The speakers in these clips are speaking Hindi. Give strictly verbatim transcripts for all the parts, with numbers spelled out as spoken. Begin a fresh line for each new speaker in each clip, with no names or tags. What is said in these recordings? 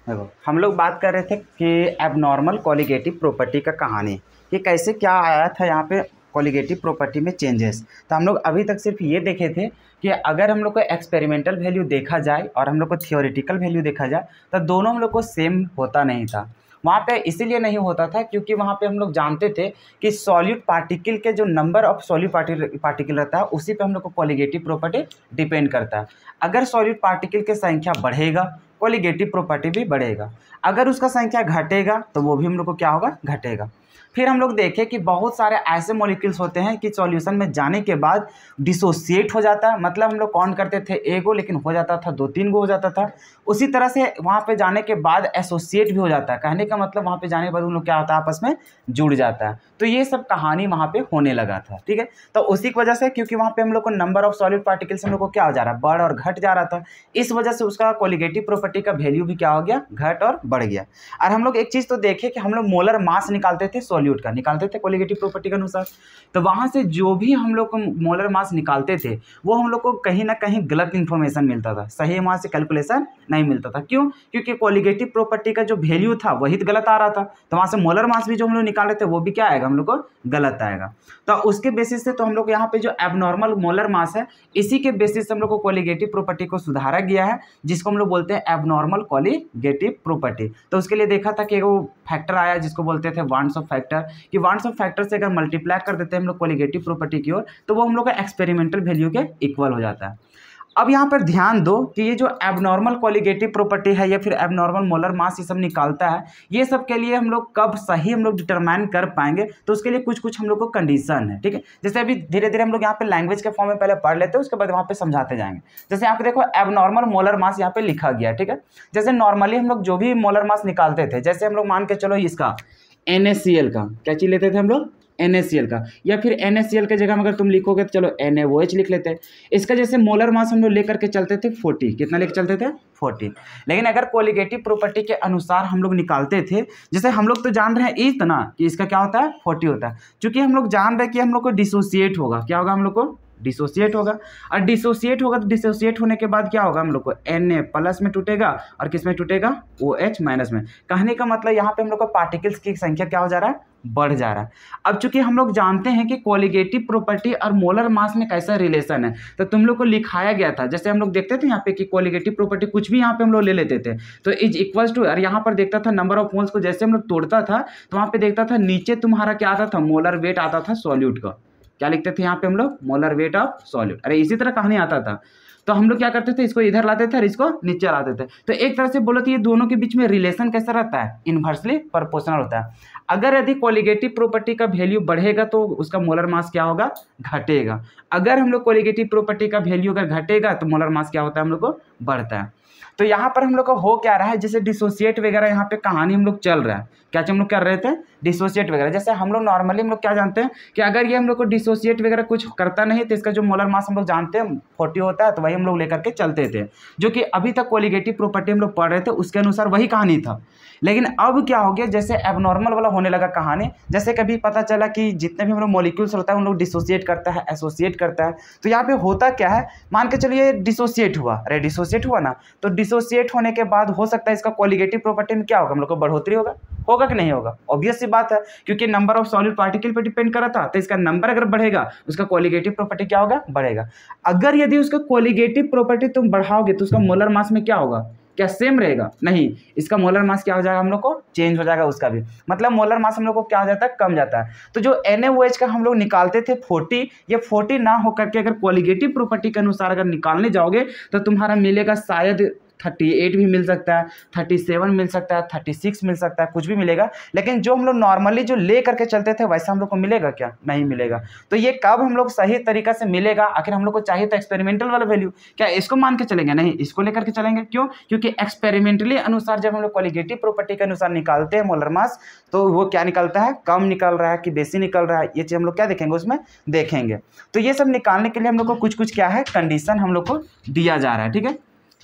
देखो हम लोग बात कर रहे थे कि एबनॉर्मल कोलिगेटिव प्रॉपर्टी का कहानी कि कैसे क्या आया था यहाँ पे कोलिगेटिव प्रॉपर्टी में चेंजेस। तो हम लोग अभी तक सिर्फ ये देखे थे कि अगर हम लोग को एक्सपेरिमेंटल वैल्यू देखा जाए और हम लोग को थियोरेटिकल वैल्यू देखा जाए तो दोनों हम लोग को सेम होता नहीं था। वहाँ पे इसीलिए नहीं होता था क्योंकि वहाँ पे हम लोग जानते थे कि सॉल्यूट पार्टिकल के जो नंबर ऑफ सॉल्यूट पार्टिकल रहता है उसी पे हम लोग को कोलिगेटिव प्रॉपर्टी डिपेंड करता है। अगर सॉल्यूट पार्टिकल की संख्या बढ़ेगा कोलिगेटिव प्रॉपर्टी भी बढ़ेगा, अगर उसका संख्या घटेगा तो वो भी हम लोग को क्या होगा, घटेगा। फिर हम लोग देखें कि बहुत सारे ऐसे मॉलिक्यूल्स होते हैं कि सॉल्यूशन में जाने के बाद डिसोसिएट हो जाता है, मतलब हम लोग काउंट करते थे एक गो लेकिन हो जाता था दो तीन गो हो जाता था। उसी तरह से वहाँ पे जाने के बाद एसोसिएट भी हो जाता है, कहने का मतलब वहाँ पे जाने के बाद उन लोग क्या होता है, आपस में जुड़ जाता है। तो ये सब कहानी वहाँ पे होने लगा था, ठीक है। तो उसी की वजह से क्योंकि वहाँ पे हम लोग को नंबर ऑफ सॉलिड पार्टिकल्स हम लोग को क्या हो जा रहा है, बढ़ और घट जा रहा था, इस वजह से उसका कोलिगेटिव प्रॉपर्टी का वैल्यू भी क्या हो गया, घट और बढ़ गया। और हम लोग एक चीज़ तो देखें कि हम लोग मोलर मास निकालते थे, सॉल्यूट का निकालते थे कोलिगेटिव प्रॉपर्टी के अनुसार, तो वहाँ से जो भी हम लोग को मोलर मास निकालते थे वो हम लोग को कहीं ना कहीं गलत इन्फॉर्मेशन मिलता था, सही वहाँ से कैलकुलेशन नहीं मिलता था। क्यों? क्योंकि कोलिगेटिव प्रॉपर्टी का जो वैल्यू था वही तो गलत आ रहा था, तो वहाँ से मोलर मास भी जो हम लोग निकाल रहे थे वो भी क्या आएगा, हम लोग को गलत आएगा। तो उसके बेसिस से तो हम लोग यहाँ पे जो एबनॉर्मल मोलर मास है इसी के बेसिस से हम लोग को कोलिगेटिव प्रॉपर्टी को सुधारा गया है, जिसको हम लोग बोलते हैं एबनॉर्मल कोलिगेटिव प्रॉपर्टी। तो उसके लिए देखा था कि वो फैक्टर आया जिसको बोलते थे वांट्स ऑफ फैक्टर, कि वांट्स ऑफ फैक्टर से अगर मल्टीप्लाई कर देते हैं हम लोग कोलिगेटिव प्रॉपर्टी की ओर तो वो हम लोग का एक्सपेरिमेंटल वैल्यू के इक्वल हो जाता है। अब यहाँ पर ध्यान दो कि ये जो एबनॉर्मल कोलिगेटिव प्रॉपर्टी है या फिर एबनॉर्मल मोलर मास ये सब निकालता है, ये सब के लिए हम लोग कब सही हम लोग डिटरमाइन कर पाएंगे, तो उसके लिए कुछ कुछ हम लोग को कंडीशन है, ठीक है। जैसे अभी धीरे धीरे हम लोग यहाँ पे लैंग्वेज के फॉर्म में पहले पढ़ लेते हैं, उसके बाद वहाँ पे समझाते जाएंगे। जैसे यहाँ पे देखो एबनॉर्मल मोलर मास यहाँ पे लिखा गया, ठीक है। जैसे नॉर्मली हम लोग जो भी मोलर मास निकालते थे, जैसे हम लोग मान के चलो इसका एन ए सी एल का क्या चीज लेते थे हम लोग, एन ए सी एल का, या फिर एन ए सी एल के जगह में अगर तुम लिखोगे तो चलो एन ए ओ एच लिख लेते हैं। इसका जैसे मोलर मास हम लोग लेकर के चलते थे फोर्टी, कितना लेकर चलते थे फोर्टी। लेकिन अगर कोलिगेटिव प्रॉपर्टी के अनुसार हम लोग निकालते थे, जैसे हम लोग तो जान रहे हैं इतना कि इसका क्या होता है, फोर्टी होता है। चूंकि हम लोग जान रहे हैं कि हम लोग को डिसोसिएट होगा, क्या होगा, हम लोग को डिसोसिएट होगा, और डिसोसिएट होगा तो डिसोसिएट होने के बाद क्या होगा, हम लोग को एन ए प्लस में टूटेगा और किस में टूटेगा, ओ एच माइनस में। कहने का मतलब यहाँ पे हम लोग को पार्टिकल्स की संख्या क्या हो जा रहा है, बढ़ जा रहा है। अब चूंकि हम लोग जानते हैं कि कोलिगेटिव प्रॉपर्टी और मोलर मास में कैसा रिलेशन है, तो तुम लोग को लिखाया गया था, जैसे हम लोग देखते थे यहाँ पे कि कोलिगेटिव प्रॉपर्टी कुछ भी यहाँ पे हम लोग ले लेते थे तो इज इक्वल्स टू, और यहाँ पर देखता था नंबर ऑफ मोल्स को जैसे हम लोग तोड़ता था तो वहाँ पे देखता था नीचे तुम्हारा क्या आता था, मोलर वेट आता था सॉल्यूट का। क्या लिखते थे यहाँ पे हम लोग, मोलर वेट ऑफ सॉल्यूट। अरे इसी तरह कहानी आता था, तो हम लोग क्या करते थे, इसको इधर लाते थे और इसको नीचे लाते थे। तो एक तरह से बोलो तो ये दोनों के बीच में रिलेशन कैसा रहता है, इन्वर्सली प्रोपोर्शनल होता है। अगर यदि कोलिगेटिव प्रॉपर्टी का वैल्यू बढ़ेगा तो उसका मोलर मास क्या होगा, घटेगा। अगर हम लोग कोलिगेटिव प्रॉपर्टी का वैल्यू अगर घटेगा तो मोलर मास क्या होता है, हम लोग को बढ़ता है। तो यहाँ पर हम लोग को हो क्या रहा है, जैसे डिसोसिएट वगैरह यहाँ पे कहानी हम लोग चल रहा है, क्या हम लोग कर रहे थे, डिसोसिएट वगैरह। जैसे हम लोग नॉर्मली हम लोग क्या जानते हैं कि अगर ये हम लोग को डिसोसिएट वगैरह कुछ करता नहीं तो इसका जो मोलर मास हम लोग जानते हैं फोर्टी होता है, तो वही हम लोग लेकर के चलते थे, जो कि अभी तक कोलिगेटिव प्रॉपर्टी हम लोग पढ़ रहे थे उसके अनुसार वही कहानी था। लेकिन अब क्या हो गया, जैसे एबनॉर्मल वाला होने लगा कहानी, जैसे कभी पता चला कि जितने भी हम लोग मॉलिक्यूल्स होता है उन लोग डिसोसिएट करता है, एसोसिएट करता है। तो यहाँ पे होता क्या है, मान के चलिए डिसोसिएट हुआ, अरे डिसोसिएट हुआ ना, तो डिसोसिएट होने के बाद हो सकता है इसका कोलिगेटिव प्रॉपर्टी में क्या होगा, हम लोग को बढ़ोतरी होगा, होगा कि नहीं होगा, ऑब्वियस सी बात है, क्योंकि नंबर ऑफ सॉलिड पार्टिकल पर डिपेंड करा था, तो इसका नंबर अगर बढ़ेगा उसका कोलिगेटिव प्रॉपर्टी क्या होगा, बढ़ेगा। अगर यदि उसका कोलिगेटिव प्रॉपर्टी तुम बढ़ाओगे तो उसका मोलर मास में क्या होगा, क्या सेम रहेगा, नहीं, इसका मोलर मास क्या हो जाएगा, हम लोग को चेंज हो जाएगा उसका भी, मतलब मोलर मास हम लोग को क्या हो जाता है, कम जाता है। तो जो एन ए ओ एच का हम लोग निकालते थे फोर्टी, ये फोर्टी ना होकर के अगर कोलिगेटिव प्रॉपर्टी के अनुसार अगर निकालने जाओगे तो तुम्हारा मिलेगा शायद थर्टी एट भी मिल सकता है, थर्टी सेवन मिल सकता है, थर्टी सिक्स मिल सकता है, कुछ भी मिलेगा। लेकिन जो हम लोग नॉर्मली जो ले करके चलते थे वैसा हम लोग को मिलेगा क्या, नहीं मिलेगा। तो ये कब हम लोग सही तरीका से मिलेगा, आखिर हम लोग को चाहिए तो एक्सपेरिमेंटल वाला वैल्यू, क्या इसको मान के चलेंगे, नहीं, इसको लेकर के चलेंगे। क्यों? क्योंकि एक्सपेरिमेंटली अनुसार जब हम लोग कोलिगेटिव प्रॉपर्टी के अनुसार निकालते हैं मोलर मास, तो वो क्या निकलता है, कम निकल रहा है कि बेसी निकल रहा है, ये चीज़ हम लोग क्या देखेंगे, उसमें देखेंगे। तो ये सब निकालने के लिए हम लोग को कुछ कुछ क्या है, कंडीशन हम लोग को दिया जा रहा है, ठीक है।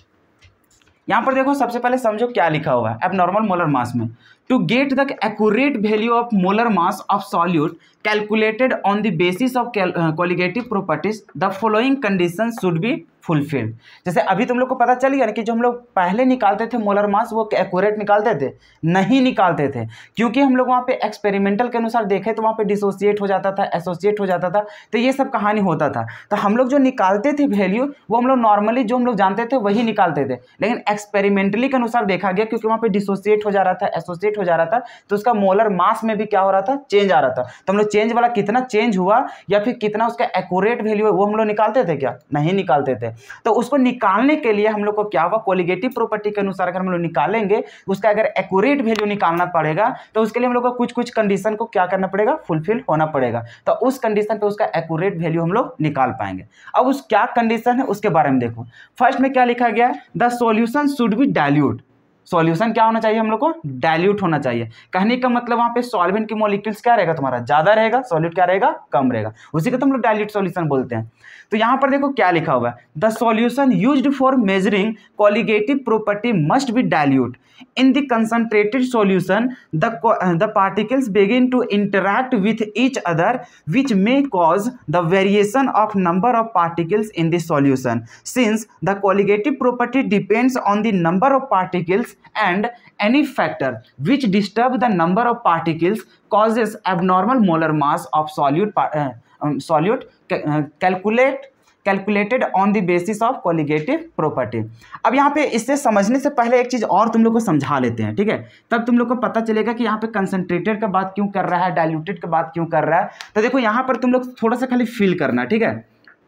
यहाँ पर देखो सबसे पहले समझो क्या लिखा हुआ है एबनॉर्मल मोलर मास में, to get the accurate value of molar mass of solute calculated on the basis of colligative properties the following condition should be fulfilled. जैसे अभी तुम लोग को पता चल गया ना कि जो हम लोग पहले निकालते थे मोलर मास वो एक्यूरेट निकालते थे, नहीं निकालते थे, क्योंकि हम लोग वहाँ पे एक्सपेरिमेंटल के अनुसार देखे तो वहाँ पे डिसोसिएट हो जाता था, एसोसिएट हो जाता था, तो ये सब कहानी होता था। तो हम लोग जो निकालते थे वैल्यू वो हम लोग नॉर्मली जो हम लोग जानते थे वही निकालते थे, लेकिन एक्सपेरिमेंटली के अनुसार देखा गया क्योंकि वहाँ पे डिसोसिएट हो जा रहा था, एसोसिएट हो जा रहा था, तो उसका मोलर मास में भी क्या हो रहा था, चेंज आ रहा था। तो हम लोग चेंज वाला कितना चेंज हुआ या फिर कितना उसका एक्यूरेट वैल्यू है वो हम लोग निकालते थे क्या, नहीं निकालते थे। तो उसको निकालने के लिए हम लोग को क्या हुआ, कोलिगेटिव प्रॉपर्टी के अनुसार अगर हम लोग निकालेंगे उसका अगर एक्यूरेट वैल्यू निकालना पड़ेगा तो उसके लिए हम लोग को कुछ कुछ कंडीशन को क्या करना पड़ेगा, फुलफिल होना पड़ेगा। तो उस कंडीशन पे उसका एक्यूरेट वैल्यू हम लोग निकाल पाएंगे। अब उस क्या कंडीशन है उसके बारे में देखो। फर्स्ट में क्या लिखा गया है, the solution should be dilute. Solution क्या होना चाहिए, हम लोग को डाइल्यूट होना चाहिए। कहने का मतलब वहां पे सॉल्वेंट की मॉलिक्यूल्स क्या रहेगा, तुम्हारा ज्यादा रहेगा, सॉल्यूट क्या रहेगा, कम रहेगा, उसी को तो हम लोग डाइल्यूट सॉल्यूशन बोलते हैं। तो यहां पर देखो क्या लिखा हुआ है, the solution used for measuring colligative property must be dilute. In the concentrated solution, the, the particles begin to interact with each other, which may cause the variation of number of particles in the solution. Since the colligative property depends on the number of particles, and any factor which disturb the number of particles causes abnormal molar mass of solute. Uh, um, solute uh, calculate calculated on the basis of colligative property. अब यहाँ पे इससे समझने से पहले एक चीज़ और तुम लोग को समझा लेते हैं, ठीक है, तब तुम लोग को पता चलेगा कि यहाँ पे कंसंट्रेटेड का बात क्यों कर रहा है, डाइल्यूटेड का बात क्यों कर रहा है। तो देखो यहाँ पर तुम लोग थोड़ा सा खाली फील करना, ठीक है।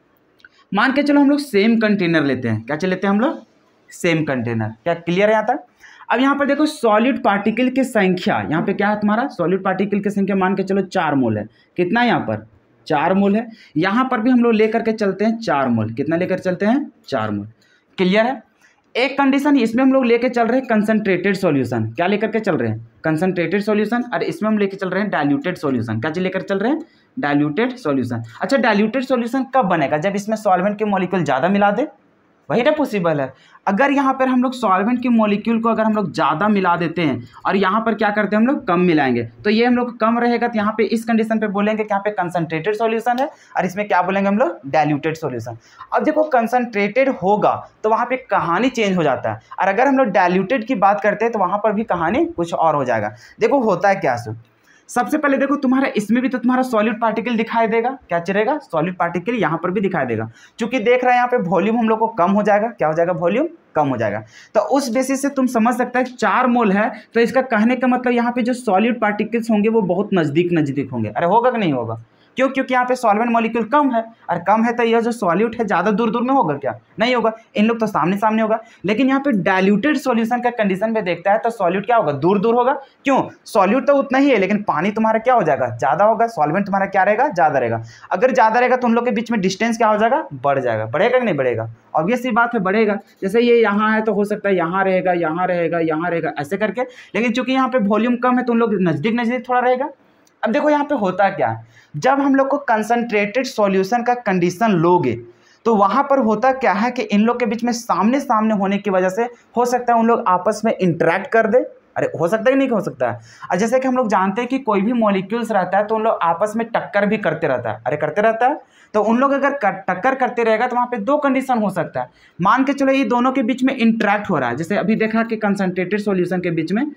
मान के चलो हम लोग सेम कंटेनर लेते हैं, क्या लेते हैं हम लोग, सेम कंटेनर, क्या क्लियर है यहाँ तक। अब यहाँ पर देखो सॉलिड पार्टिकल की संख्या, यहाँ पे क्या है तुम्हारा, सॉलिड पार्टिकल की संख्या मान के चलो चार मोल है, कितना है यहाँ पर, चार मोल है। यहाँ पर भी हम लोग लेकर के चलते हैं चार मोल, कितना लेकर चलते हैं, चार मोल, क्लियर है। एक कंडीशन इसमें हम लोग लेके चल रहे हैं कंसंट्रेटेड सॉल्यूशन, क्या लेकर के चल रहे हैं, कंसंट्रेटेड सॉल्यूशन, और इसमें हम लेके चल रहे हैं डाइल्यूटेड सॉल्यूशन, क्या चीज लेकर चल रहे हैं, डाइल्यूटेड सॉल्यूशन। अच्छा, डाइल्यूटेड सॉल्यूशन कब बनेगा, जब इसमें सॉल्वेंट के मॉलिक्यूल ज़्यादा मिला दे, वही ना पॉसिबल है। अगर यहाँ पर हम लोग सॉल्वेंट की मॉलिक्यूल को अगर हम लोग ज़्यादा मिला देते हैं और यहाँ पर क्या करते हैं हम लोग कम मिलाएंगे, तो ये हम लोग कम रहेगा, तो यहाँ पे इस कंडीशन पे बोलेंगे कि यहाँ पे कंसंट्रेटेड सॉल्यूशन है, और इसमें क्या बोलेंगे हम लोग, डाइल्यूटेड सॉल्यूशन। अब देखो कंसंट्रेटेड होगा तो वहाँ पे कहानी चेंज हो जाता है, और अगर हम लोग डाइल्यूटेड की बात करते हैं तो वहाँ पर भी कहानी कुछ और हो जाएगा। देखो होता है क्या, सो सबसे पहले देखो तुम्हारा इसमें भी तो तुम्हारा सॉलिड पार्टिकल दिखाई देगा, क्या चलेगा, सॉलिड पार्टिकल यहाँ पर भी दिखाई देगा। चूंकि देख रहे हैं यहाँ पे वॉल्यूम हम लोग को कम हो जाएगा, क्या हो जाएगा, वॉल्यूम कम हो जाएगा। तो उस बेसिस से तुम समझ सकते हैं चार मोल है तो इसका कहने का मतलब यहाँ पे जो सॉलिड पार्टिकल्स होंगे वो बहुत नजदीक नजदीक होंगे। अरे होगा कि नहीं होगा, क्यों, क्योंकि यहाँ पे सॉल्वेंट मॉलिक्यूल कम है, और कम है तो यह जो सॉल्यूट है ज़्यादा दूर दूर में होगा क्या, नहीं होगा, इन लोग तो सामने सामने होगा। लेकिन यहाँ पे डाइल्यूटेड सॉल्यूशन का कंडीशन में देखता है तो सॉल्यूट क्या होगा, दूर दूर होगा। क्यों, सॉल्यूट तो उतना ही है लेकिन पानी तुम्हारा क्या हो जाएगा, ज़्यादा होगा, सॉल्वेंट तुम्हारा क्या रहेगा, ज़्यादा रहेगा। अगर ज़्यादा रहेगा तो उन लोग के बीच में डिस्टेंस क्या हो जाएगा, बढ़ जाएगा, बढ़ेगा कि नहीं बढ़ेगा, ऑब्वियस सी बात है बढ़ेगा। जैसे ये यहाँ है तो हो सकता है यहाँ रहेगा, यहाँ रहेगा, यहाँ रहेगा, ऐसे करके। लेकिन चूंकि यहाँ पे वॉल्यूम कम है तो उन लोग नज़दीक नज़दीक थोड़ा रहेगा। अब देखो यहाँ पे होता क्या है, जब हम लोग को कंसंट्रेटेड सॉल्यूशन का कंडीशन लोगे तो वहाँ पर होता क्या है कि इन लोग के बीच में सामने सामने होने की वजह से हो सकता है उन लोग आपस में इंटरेक्ट कर दे। अरे हो सकता है कि नहीं हो सकता है। और जैसे कि हम लोग जानते हैं कि कोई भी मॉलिक्यूल्स रहता है तो उन लोग आपस में टक्कर भी करते रहता है, अरे करते रहता है। तो उन लोग अगर टक्कर करते रहेगा तो वहाँ पे दो कंडीशन हो सकता है। मान के चलो ये दोनों के बीच में इंटरेक्ट हो रहा है, जैसे अभी देखा कि कंसंट्रेटेड सॉल्यूशन के बीच में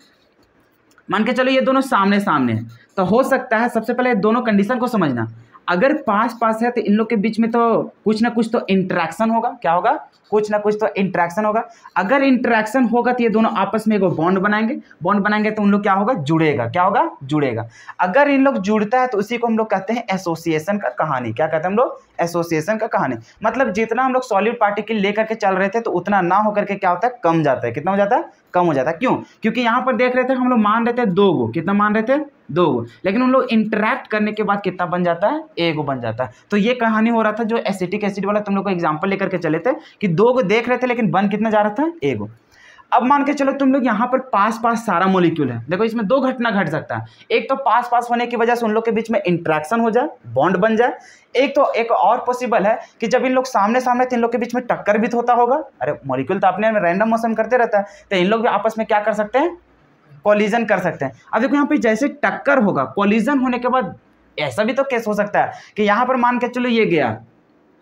मान के चलो ये दोनों सामने सामने है, तो हो सकता है सबसे पहले दोनों कंडीशन को समझना। अगर पास पास है तो इन लोग के बीच में तो कुछ ना कुछ तो इंटरेक्शन होगा, क्या होगा, कुछ ना कुछ तो इंटरेक्शन होगा। अगर इंटरेक्शन होगा तो ये दोनों आपस में एक बॉन्ड बनाएंगे, बॉन्ड बनाएंगे तो उन लोग क्या होगा, जुड़ेगा, क्या होगा, जुड़ेगा। अगर इन लोग जुड़ता है तो उसी को हम लोग कहते हैं एसोसिएशन का कहानी। क्या कहते हैं हम लोग, एसोसिएशन का कहानी। मतलब जितना हम लोग सॉलिड पार्टिकल लेकर के चल रहे थे तो उतना ना होकर के क्या होता है, कम जाता है। कितना हो जाता है, कम हो जाता है। क्यों, क्योंकि यहाँ पर देख रहे थे हम लोग मान रहे थे दो गो, कितना मान रहे थे, दो गो, लेकिन उन लोग इंटरेक्ट करने के बाद कितना बन जाता है, एक गो बन जाता है। तो ये कहानी हो रहा था जो एसिटिक एसिड वाला तुम लोग को एग्जांपल लेकर के चले थे कि दो गो देख रहे थे लेकिन बन कितना जा रहा था, एक गो। अब मान के चलो तुम लोग यहाँ पर पास पास सारा मॉलिक्यूल है, देखो इसमें दो घटना घट सकता है। एक तो पास पास होने की वजह से उन लोग के बीच में इंटरेक्शन हो जाए, बॉन्ड बन जाए। एक तो एक और पॉसिबल है कि जब इन लोग सामने सामने थे इन लोग के बीच में टक्कर भी होता होगा। अरे मॉलिक्यूल तो अपने रैंडम मोशन करते रहता है, तो इन लोग भी आपस में क्या कर सकते हैं, कोलिजन कर सकते हैं। अब देखो यहाँ पे जैसे टक्कर होगा, कोलिजन होने के बाद ऐसा भी तो केस हो सकता है कि यहाँ पर मान के चलो ये गया,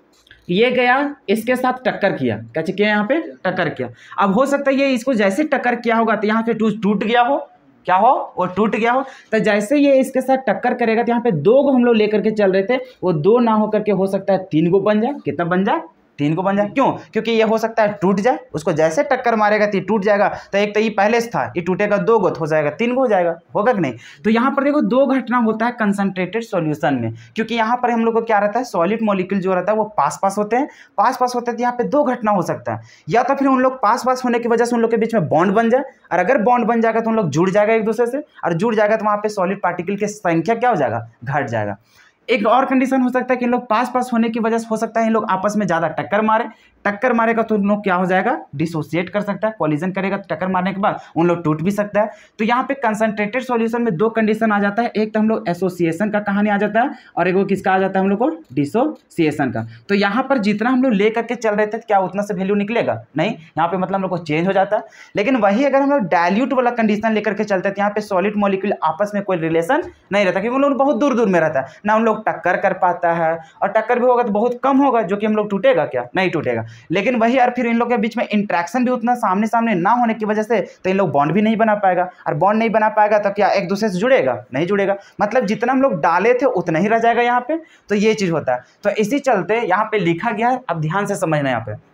ये गया इसके साथ टक्कर किया, क्या किया यहाँ पे टक्कर किया। अब हो सकता है ये इसको जैसे टक्कर किया होगा तो यहाँ पे टूट गया हो, क्या हो वो टूट गया हो। तो जैसे ये इसके साथ टक्कर करेगा तो यहाँ पे दो गो हम लोग लेकर के चल रहे थे, वो दो ना होकर के हो सकता है तीन गो बन जाए। कितना बन जाए? तीन को बन जाए। क्यों? क्योंकि ये हो सकता है टूट जाए, उसको जैसे टक्कर मारेगा तो ये टूट जाएगा। तो एक तो ये पहले से था, ये टूटेगा दो गो हो जाएगा, तीन गो हो जाएगा, होगा कि नहीं। तो यहाँ पर देखो दो घटना होता है कंसंट्रेटेड सॉल्यूशन में, क्योंकि यहाँ पर हम लोग को क्या रहता है, सॉलिड मॉलिक्यूल जो रहता है वो पास पास होते हैं, पास पास होते हैं। तो यहाँ पे दो घटना हो सकता है, या तो फिर उन लोग पास पास होने की वजह से उन लोग के बीच में बॉन्ड बन जाए, और अगर बॉन्ड बन जाएगा तो उन लोग जुड़ जाएगा एक दूसरे से, और जुड़ जाएगा तो वहाँ पे सॉलिड पार्टिकल की संख्या क्या हो जाएगा, घट जाएगा। एक और कंडीशन हो सकता है कि इन लोग पास पास होने की वजह से हो सकता है इन लोग आपस में ज़्यादा टक्कर मारे, टक्कर मारेगा तो उन लोग क्या हो जाएगा, डिसोसिएट कर सकता है, कॉलिजन करेगा तो टक्कर मारने के बाद उन लोग टूट भी सकता है। तो यहाँ पे कंसंट्रेटेड सॉल्यूशन में दो कंडीशन आ जाता है, एक तो हम लोग एसोसिएशन का कहानी आ जाता है, और एक वो किसका आ जाता है हम लोग को, डिसोसिएशन का। तो यहाँ पर जितना हम लोग ले करके चल रहे थे क्या उतना से वैल्यू निकलेगा नहीं, यहाँ पे मतलब हम लोग को चेंज हो जाता है। लेकिन वही अगर हम लोग डायल्यूट वाला कंडीशन लेकर के चलते हैं तो यहाँ पे सॉलिड मॉलिक्यूल आपस में कोई रिलेशन नहीं रहता, क्योंकि उन लोग बहुत दूर दूर में रहता है ना, उन लोग टक्कर कर पाता है, और टक्कर भी होगा तो बहुत कम होगा, जो कि हम लोग टूटेगा क्या, नहीं टूटेगा। लेकिन वही यार फिर इन लोग के बीच में इंट्रैक्शन भी उतना सामने सामने ना होने की वजह से तो इन लोग बॉन्ड भी नहीं बना पाएगा, और बॉन्ड नहीं बना पाएगा तो क्या एक दूसरे से जुड़ेगा, नहीं जुड़ेगा। मतलब जितना हम लोग डाले थे उतना ही रह जाएगा यहाँ पे। तो ये चीज होता है। तो इसी चलते यहाँ पे लिखा गया है, अब ध्यान से समझना यहाँ पे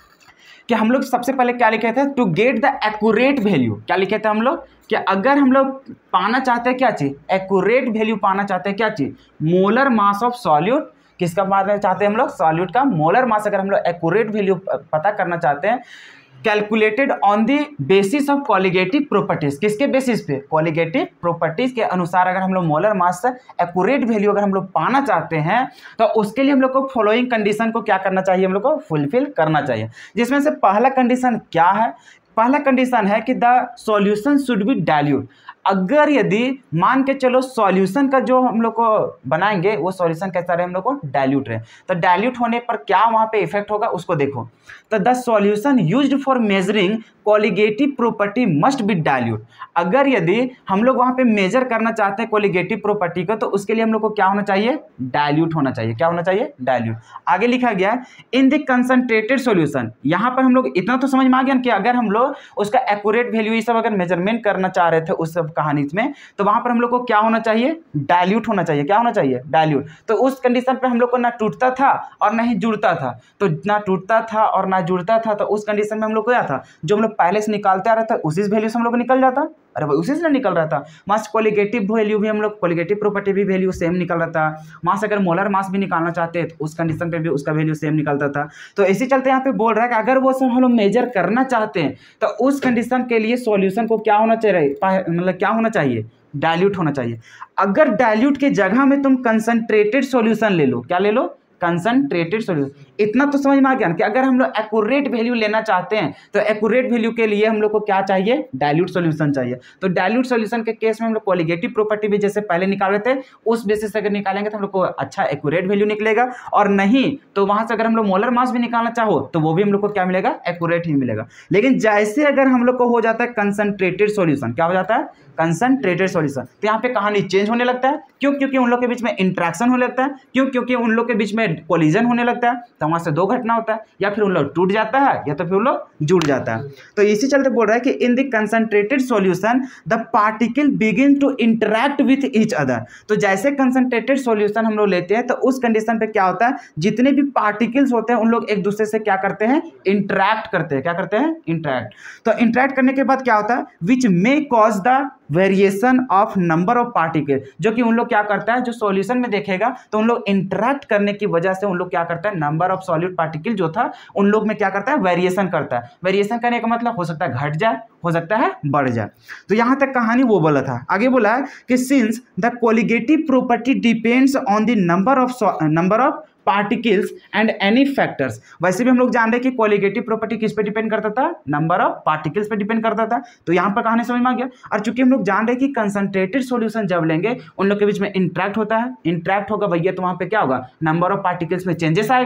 कि हम लोग सबसे पहले क्या लिखे थे, to get the accurate value. क्या लिखे थे हम लोग कि अगर हम लोग पाना चाहते हैं क्या चीज, एक्यूरेट वैल्यू पाना चाहते हैं क्या चीज, मोलर मास ऑफ सॉल्यूट। किसका मारना चाहते हैं हम लोग, सॉल्यूट का मोलर मास। अगर हम लोग एक्यूरेट वैल्यू पता करना चाहते हैं, calculated on the basis of colligative properties. किसके बेसिस पे, कॉलिगेटिव प्रॉपर्टीज के अनुसार अगर हम लोग मोलर मास से एक्यूरेट वैल्यू अगर हम लोग पाना चाहते हैं तो उसके लिए हम लोग को फॉलोइंग कंडीशन को क्या करना चाहिए, हम लोग को फुलफिल करना चाहिए। जिसमें से पहला कंडीशन क्या है, पहला कंडीशन है कि the solution should be dilute. अगर यदि मान के चलो सॉल्यूशन का जो हम लोग को बनाएंगे वो सॉल्यूशन कैसा रहे, हम लोग को डाइल्यूट रहे, तो डाइल्यूट होने पर क्या वहां पे इफेक्ट होगा उसको देखो। तो the solution used for measuring colligative property must be dilute. अगर यदि हम लोग वहां पे मेजर करना चाहते हैं कॉलिगेटिव प्रॉपर्टी को तो उसके लिए हम लोग को क्या होना चाहिए, डाइल्यूट होना चाहिए। क्या होना चाहिए, डाइल्यूट। आगे लिखा गया इन द कंसंट्रेटेड सॉल्यूशन। यहां पर हम लोग इतना तो समझ में आ गया कि अगर हम लोग उसका एक्यूरेट वैल्यू ये सब अगर मेजरमेंट करना चाह रहे थे उस सब कहानी में, तो वहां पर हम लोग को क्या होना चाहिए, डाइल्यूट होना चाहिए। क्या होना चाहिए, डाइल्यूट। तो उस कंडीशन पे हम लोग को ना टूटता था और ना ही जुड़ता था, तो ना टूटता था और ना जुड़ता था, तो उस कंडीशन में हम लोग को क्या था, जो हम लोग पहले से निकालते आ रहा था उसी वैल्यू से हम लोग को निकल जाता। अरे भाई उसी से निकल रहा था। मास कॉलिगेटिव वैल्यू भी हम लोग, कॉलिगेटिव प्रॉपर्टी भी वैल्यू सेम निकल रहा था। मास अगर मोलर मास भी निकालना चाहते तो उस कंडीशन पे भी उसका वैल्यू सेम निकलता था। तो इसी चलते यहाँ पे बोल रहा है कि अगर वो सब हम लोग मेजर करना चाहते हैं तो उस कंडीशन के लिए सॉल्यूशन को क्या होना चाहिए, मतलब क्या होना चाहिए, डाइल्यूट होना चाहिए। अगर डाइल्यूट के जगह में तुम कंसंट्रेटेड सॉल्यूशन ले लो, क्या ले लो, कंसंट्रेटेड सॉल्यूशन। इतना तो समझ में आ गया कि अगर हम लोग एक्यूरेट वैल्यू लेना चाहते हैं तो एक्यूरेट वैल्यू के लिए हम लोग को क्या चाहिए, डाइल्यूट सॉल्यूशन चाहिए। तो डाइल्यूट सॉल्यूशन के केस में हम लोग कॉलिगेटिव प्रॉपर्टी भी जैसे पहले निकाल रहे थे उस बेसिस से अगर निकालेंगे तो हम लोग को अच्छा एक्यूरेट वैल्यू निकलेगा, और नहीं तो वहां से अगर हम लोग मोलर मास भी निकालना चाहो तो वो भी हम लोग को क्या मिलेगा, एक्यूरेट ही मिलेगा। लेकिन जैसे अगर हम लोग को हो जाता है कंसंट्रेटेड सॉल्यूशन, क्या हो जाता है, कंसंट्रेटेड सॉल्यूशन, तो यहाँ पे कहानी चेंज होने लगता है। क्यों? क्योंकि उन लोग के बीच में इंट्रैक्शन होने लगता है। क्यों? क्योंकि उन लोग के बीच में कोलिजन होने लगता है। तो वहां से दो घटना होता है, या फिर उन लोग टूट जाता है या तो फिर उन लोग जुड़ जाता है। तो इसी चलते बोल रहा है कि in the concentrated solution the particle begin to interact with each other. तो जैसे कंसंट्रेटेड सॉल्यूशन हम लोग लेते हैं तो उस कंडीशन पे क्या होता है, जितने भी पार्टिकल्स होते हैं उन लोग एक दूसरे से क्या करते हैं, इंटरैक्ट करते हैं। क्या करते हैं, इंटरैक्ट। तो इंटरैक्ट करने के बाद क्या होता है, which may cause the variation of number of particle, जो कि उन लोग क्या करता है, जो सॉल्यूशन में देखेगा तो उन लोग इंटरैक्ट करने की वजह से उन लोग क्या करता है, नंबर ऑफ सॉल्यूट पार्टिकल जो था उन लोग में क्या करता है, वेरिएशन करता है। वेरिएशन करने का मतलब हो सकता है घट जाए, हो सकता है बढ़ जाए। तो यहां तक कहानी वो बोला था। आगे बोला है कि since the colligative property depends on the number of number of particles and any factors. वैसे भी हम लोग जान रहे हैं कि कॉलिगेटिव प्रॉपर्टी किस पे डिपेंड करता था, नंबर ऑफ पार्टिकल्स पे डिपेंड करता था। तो यहाँ पर कहानी समझ में आ गया। और चूंकि हम लोग जान रहे हैं कि कंसंट्रेटेड सॉल्यूशन जब लेंगे उन लोग के बीच में इंटरैक्ट होता है, इंटरैक्ट होगा भैया तो वहां पे क्या होगा, नंबर ऑफ पार्टिकल्स में चेंजेस आएगा,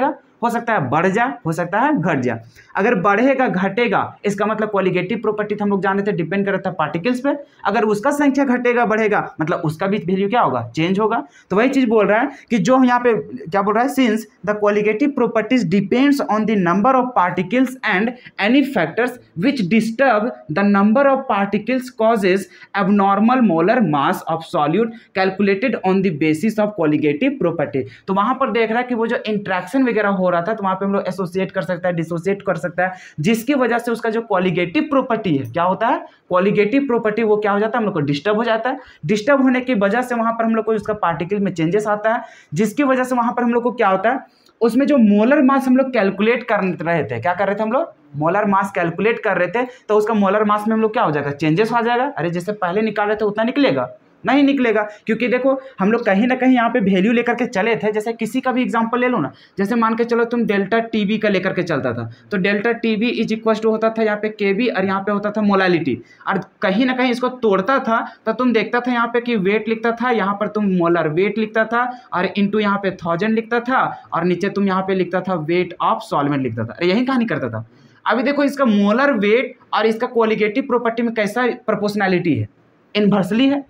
हो सकता है बढ़ जा, हो सकता है घट जा। अगर बढ़ेगा घटेगा इसका मतलब कॉलिगेटिव प्रॉपर्टी हम लोग जान रहे थे डिपेंड कर रहा था पार्टिकल्स पे। अगर उसका संख्या घटेगा बढ़ेगा मतलब उसका भी वैल्यू क्या होगा, चेंज होगा। तो वही चीज बोल रहा है कि जो यहाँ पे क्या बोल रहा है, since the colligative properties depends on the number of particles and any factors which disturb the number of particles causes abnormal molar mass of solute calculated on the basis of colligative property. तो वहां पर देख रहा है कि वो जो इंट्रैक्शन वगैरह हो रहा था तो वहां पे हम लोग एसोसिएट कर सकता है, डिसोसिएट कर सकता है, जिसकी वजह से उसका जो कॉलिगेटिव प्रॉपर्टी है क्या होता है, कॉलिगेटिव प्रॉपर्टी वो क्या हो जाता है, हम लोग को डिस्टर्ब हो जाता है। डिस्टर्ब होने की वजह से वहां पर हम लोग को उसका पार्टिकल में चेंजेस आता है, जिसकी वजह से वहां पर हम लोग को क्या होता है, उसमें जो मोलर मास हम लोग कैलकुलेट कर रहे थे, क्या कर रहे थे हम लोग, मोलर मास कैलकुलेट कर रहे थे, तो उसका मोलर मास में हम लोग क्या हो जाएगा, चेंजेस आ जाएगा। अरे जैसे पहले निकाल रहे थे उतना निकलेगा नहीं निकलेगा, क्योंकि देखो हम लोग कहीं ना कहीं यहाँ पे वैल्यू लेकर के चले थे। जैसे किसी का भी एग्जांपल ले लो ना, जैसे मान के चलो तुम डेल्टा टीबी का लेकर के चलता था, तो delta TB is equal to होता था यहाँ पे केबी और यहाँ पे होता था मोलालिटी, और कहीं ना कहीं इसको तोड़ता था तो तुम देखता था यहाँ पे कि वेट लिखता था, यहाँ पर तुम मोलर वेट लिखता था और इंटू यहाँ पे थाउजेंड लिखता था और नीचे तुम यहाँ पे लिखता था वेट ऑफ सॉल्वेंट लिखता था, यही कहानी करता था। अभी देखो इसका मोलर वेट और इसका क्वालिटेटिव प्रॉपर्टी में कैसा प्रोपोर्शनैलिटी है, इनवर्सली है।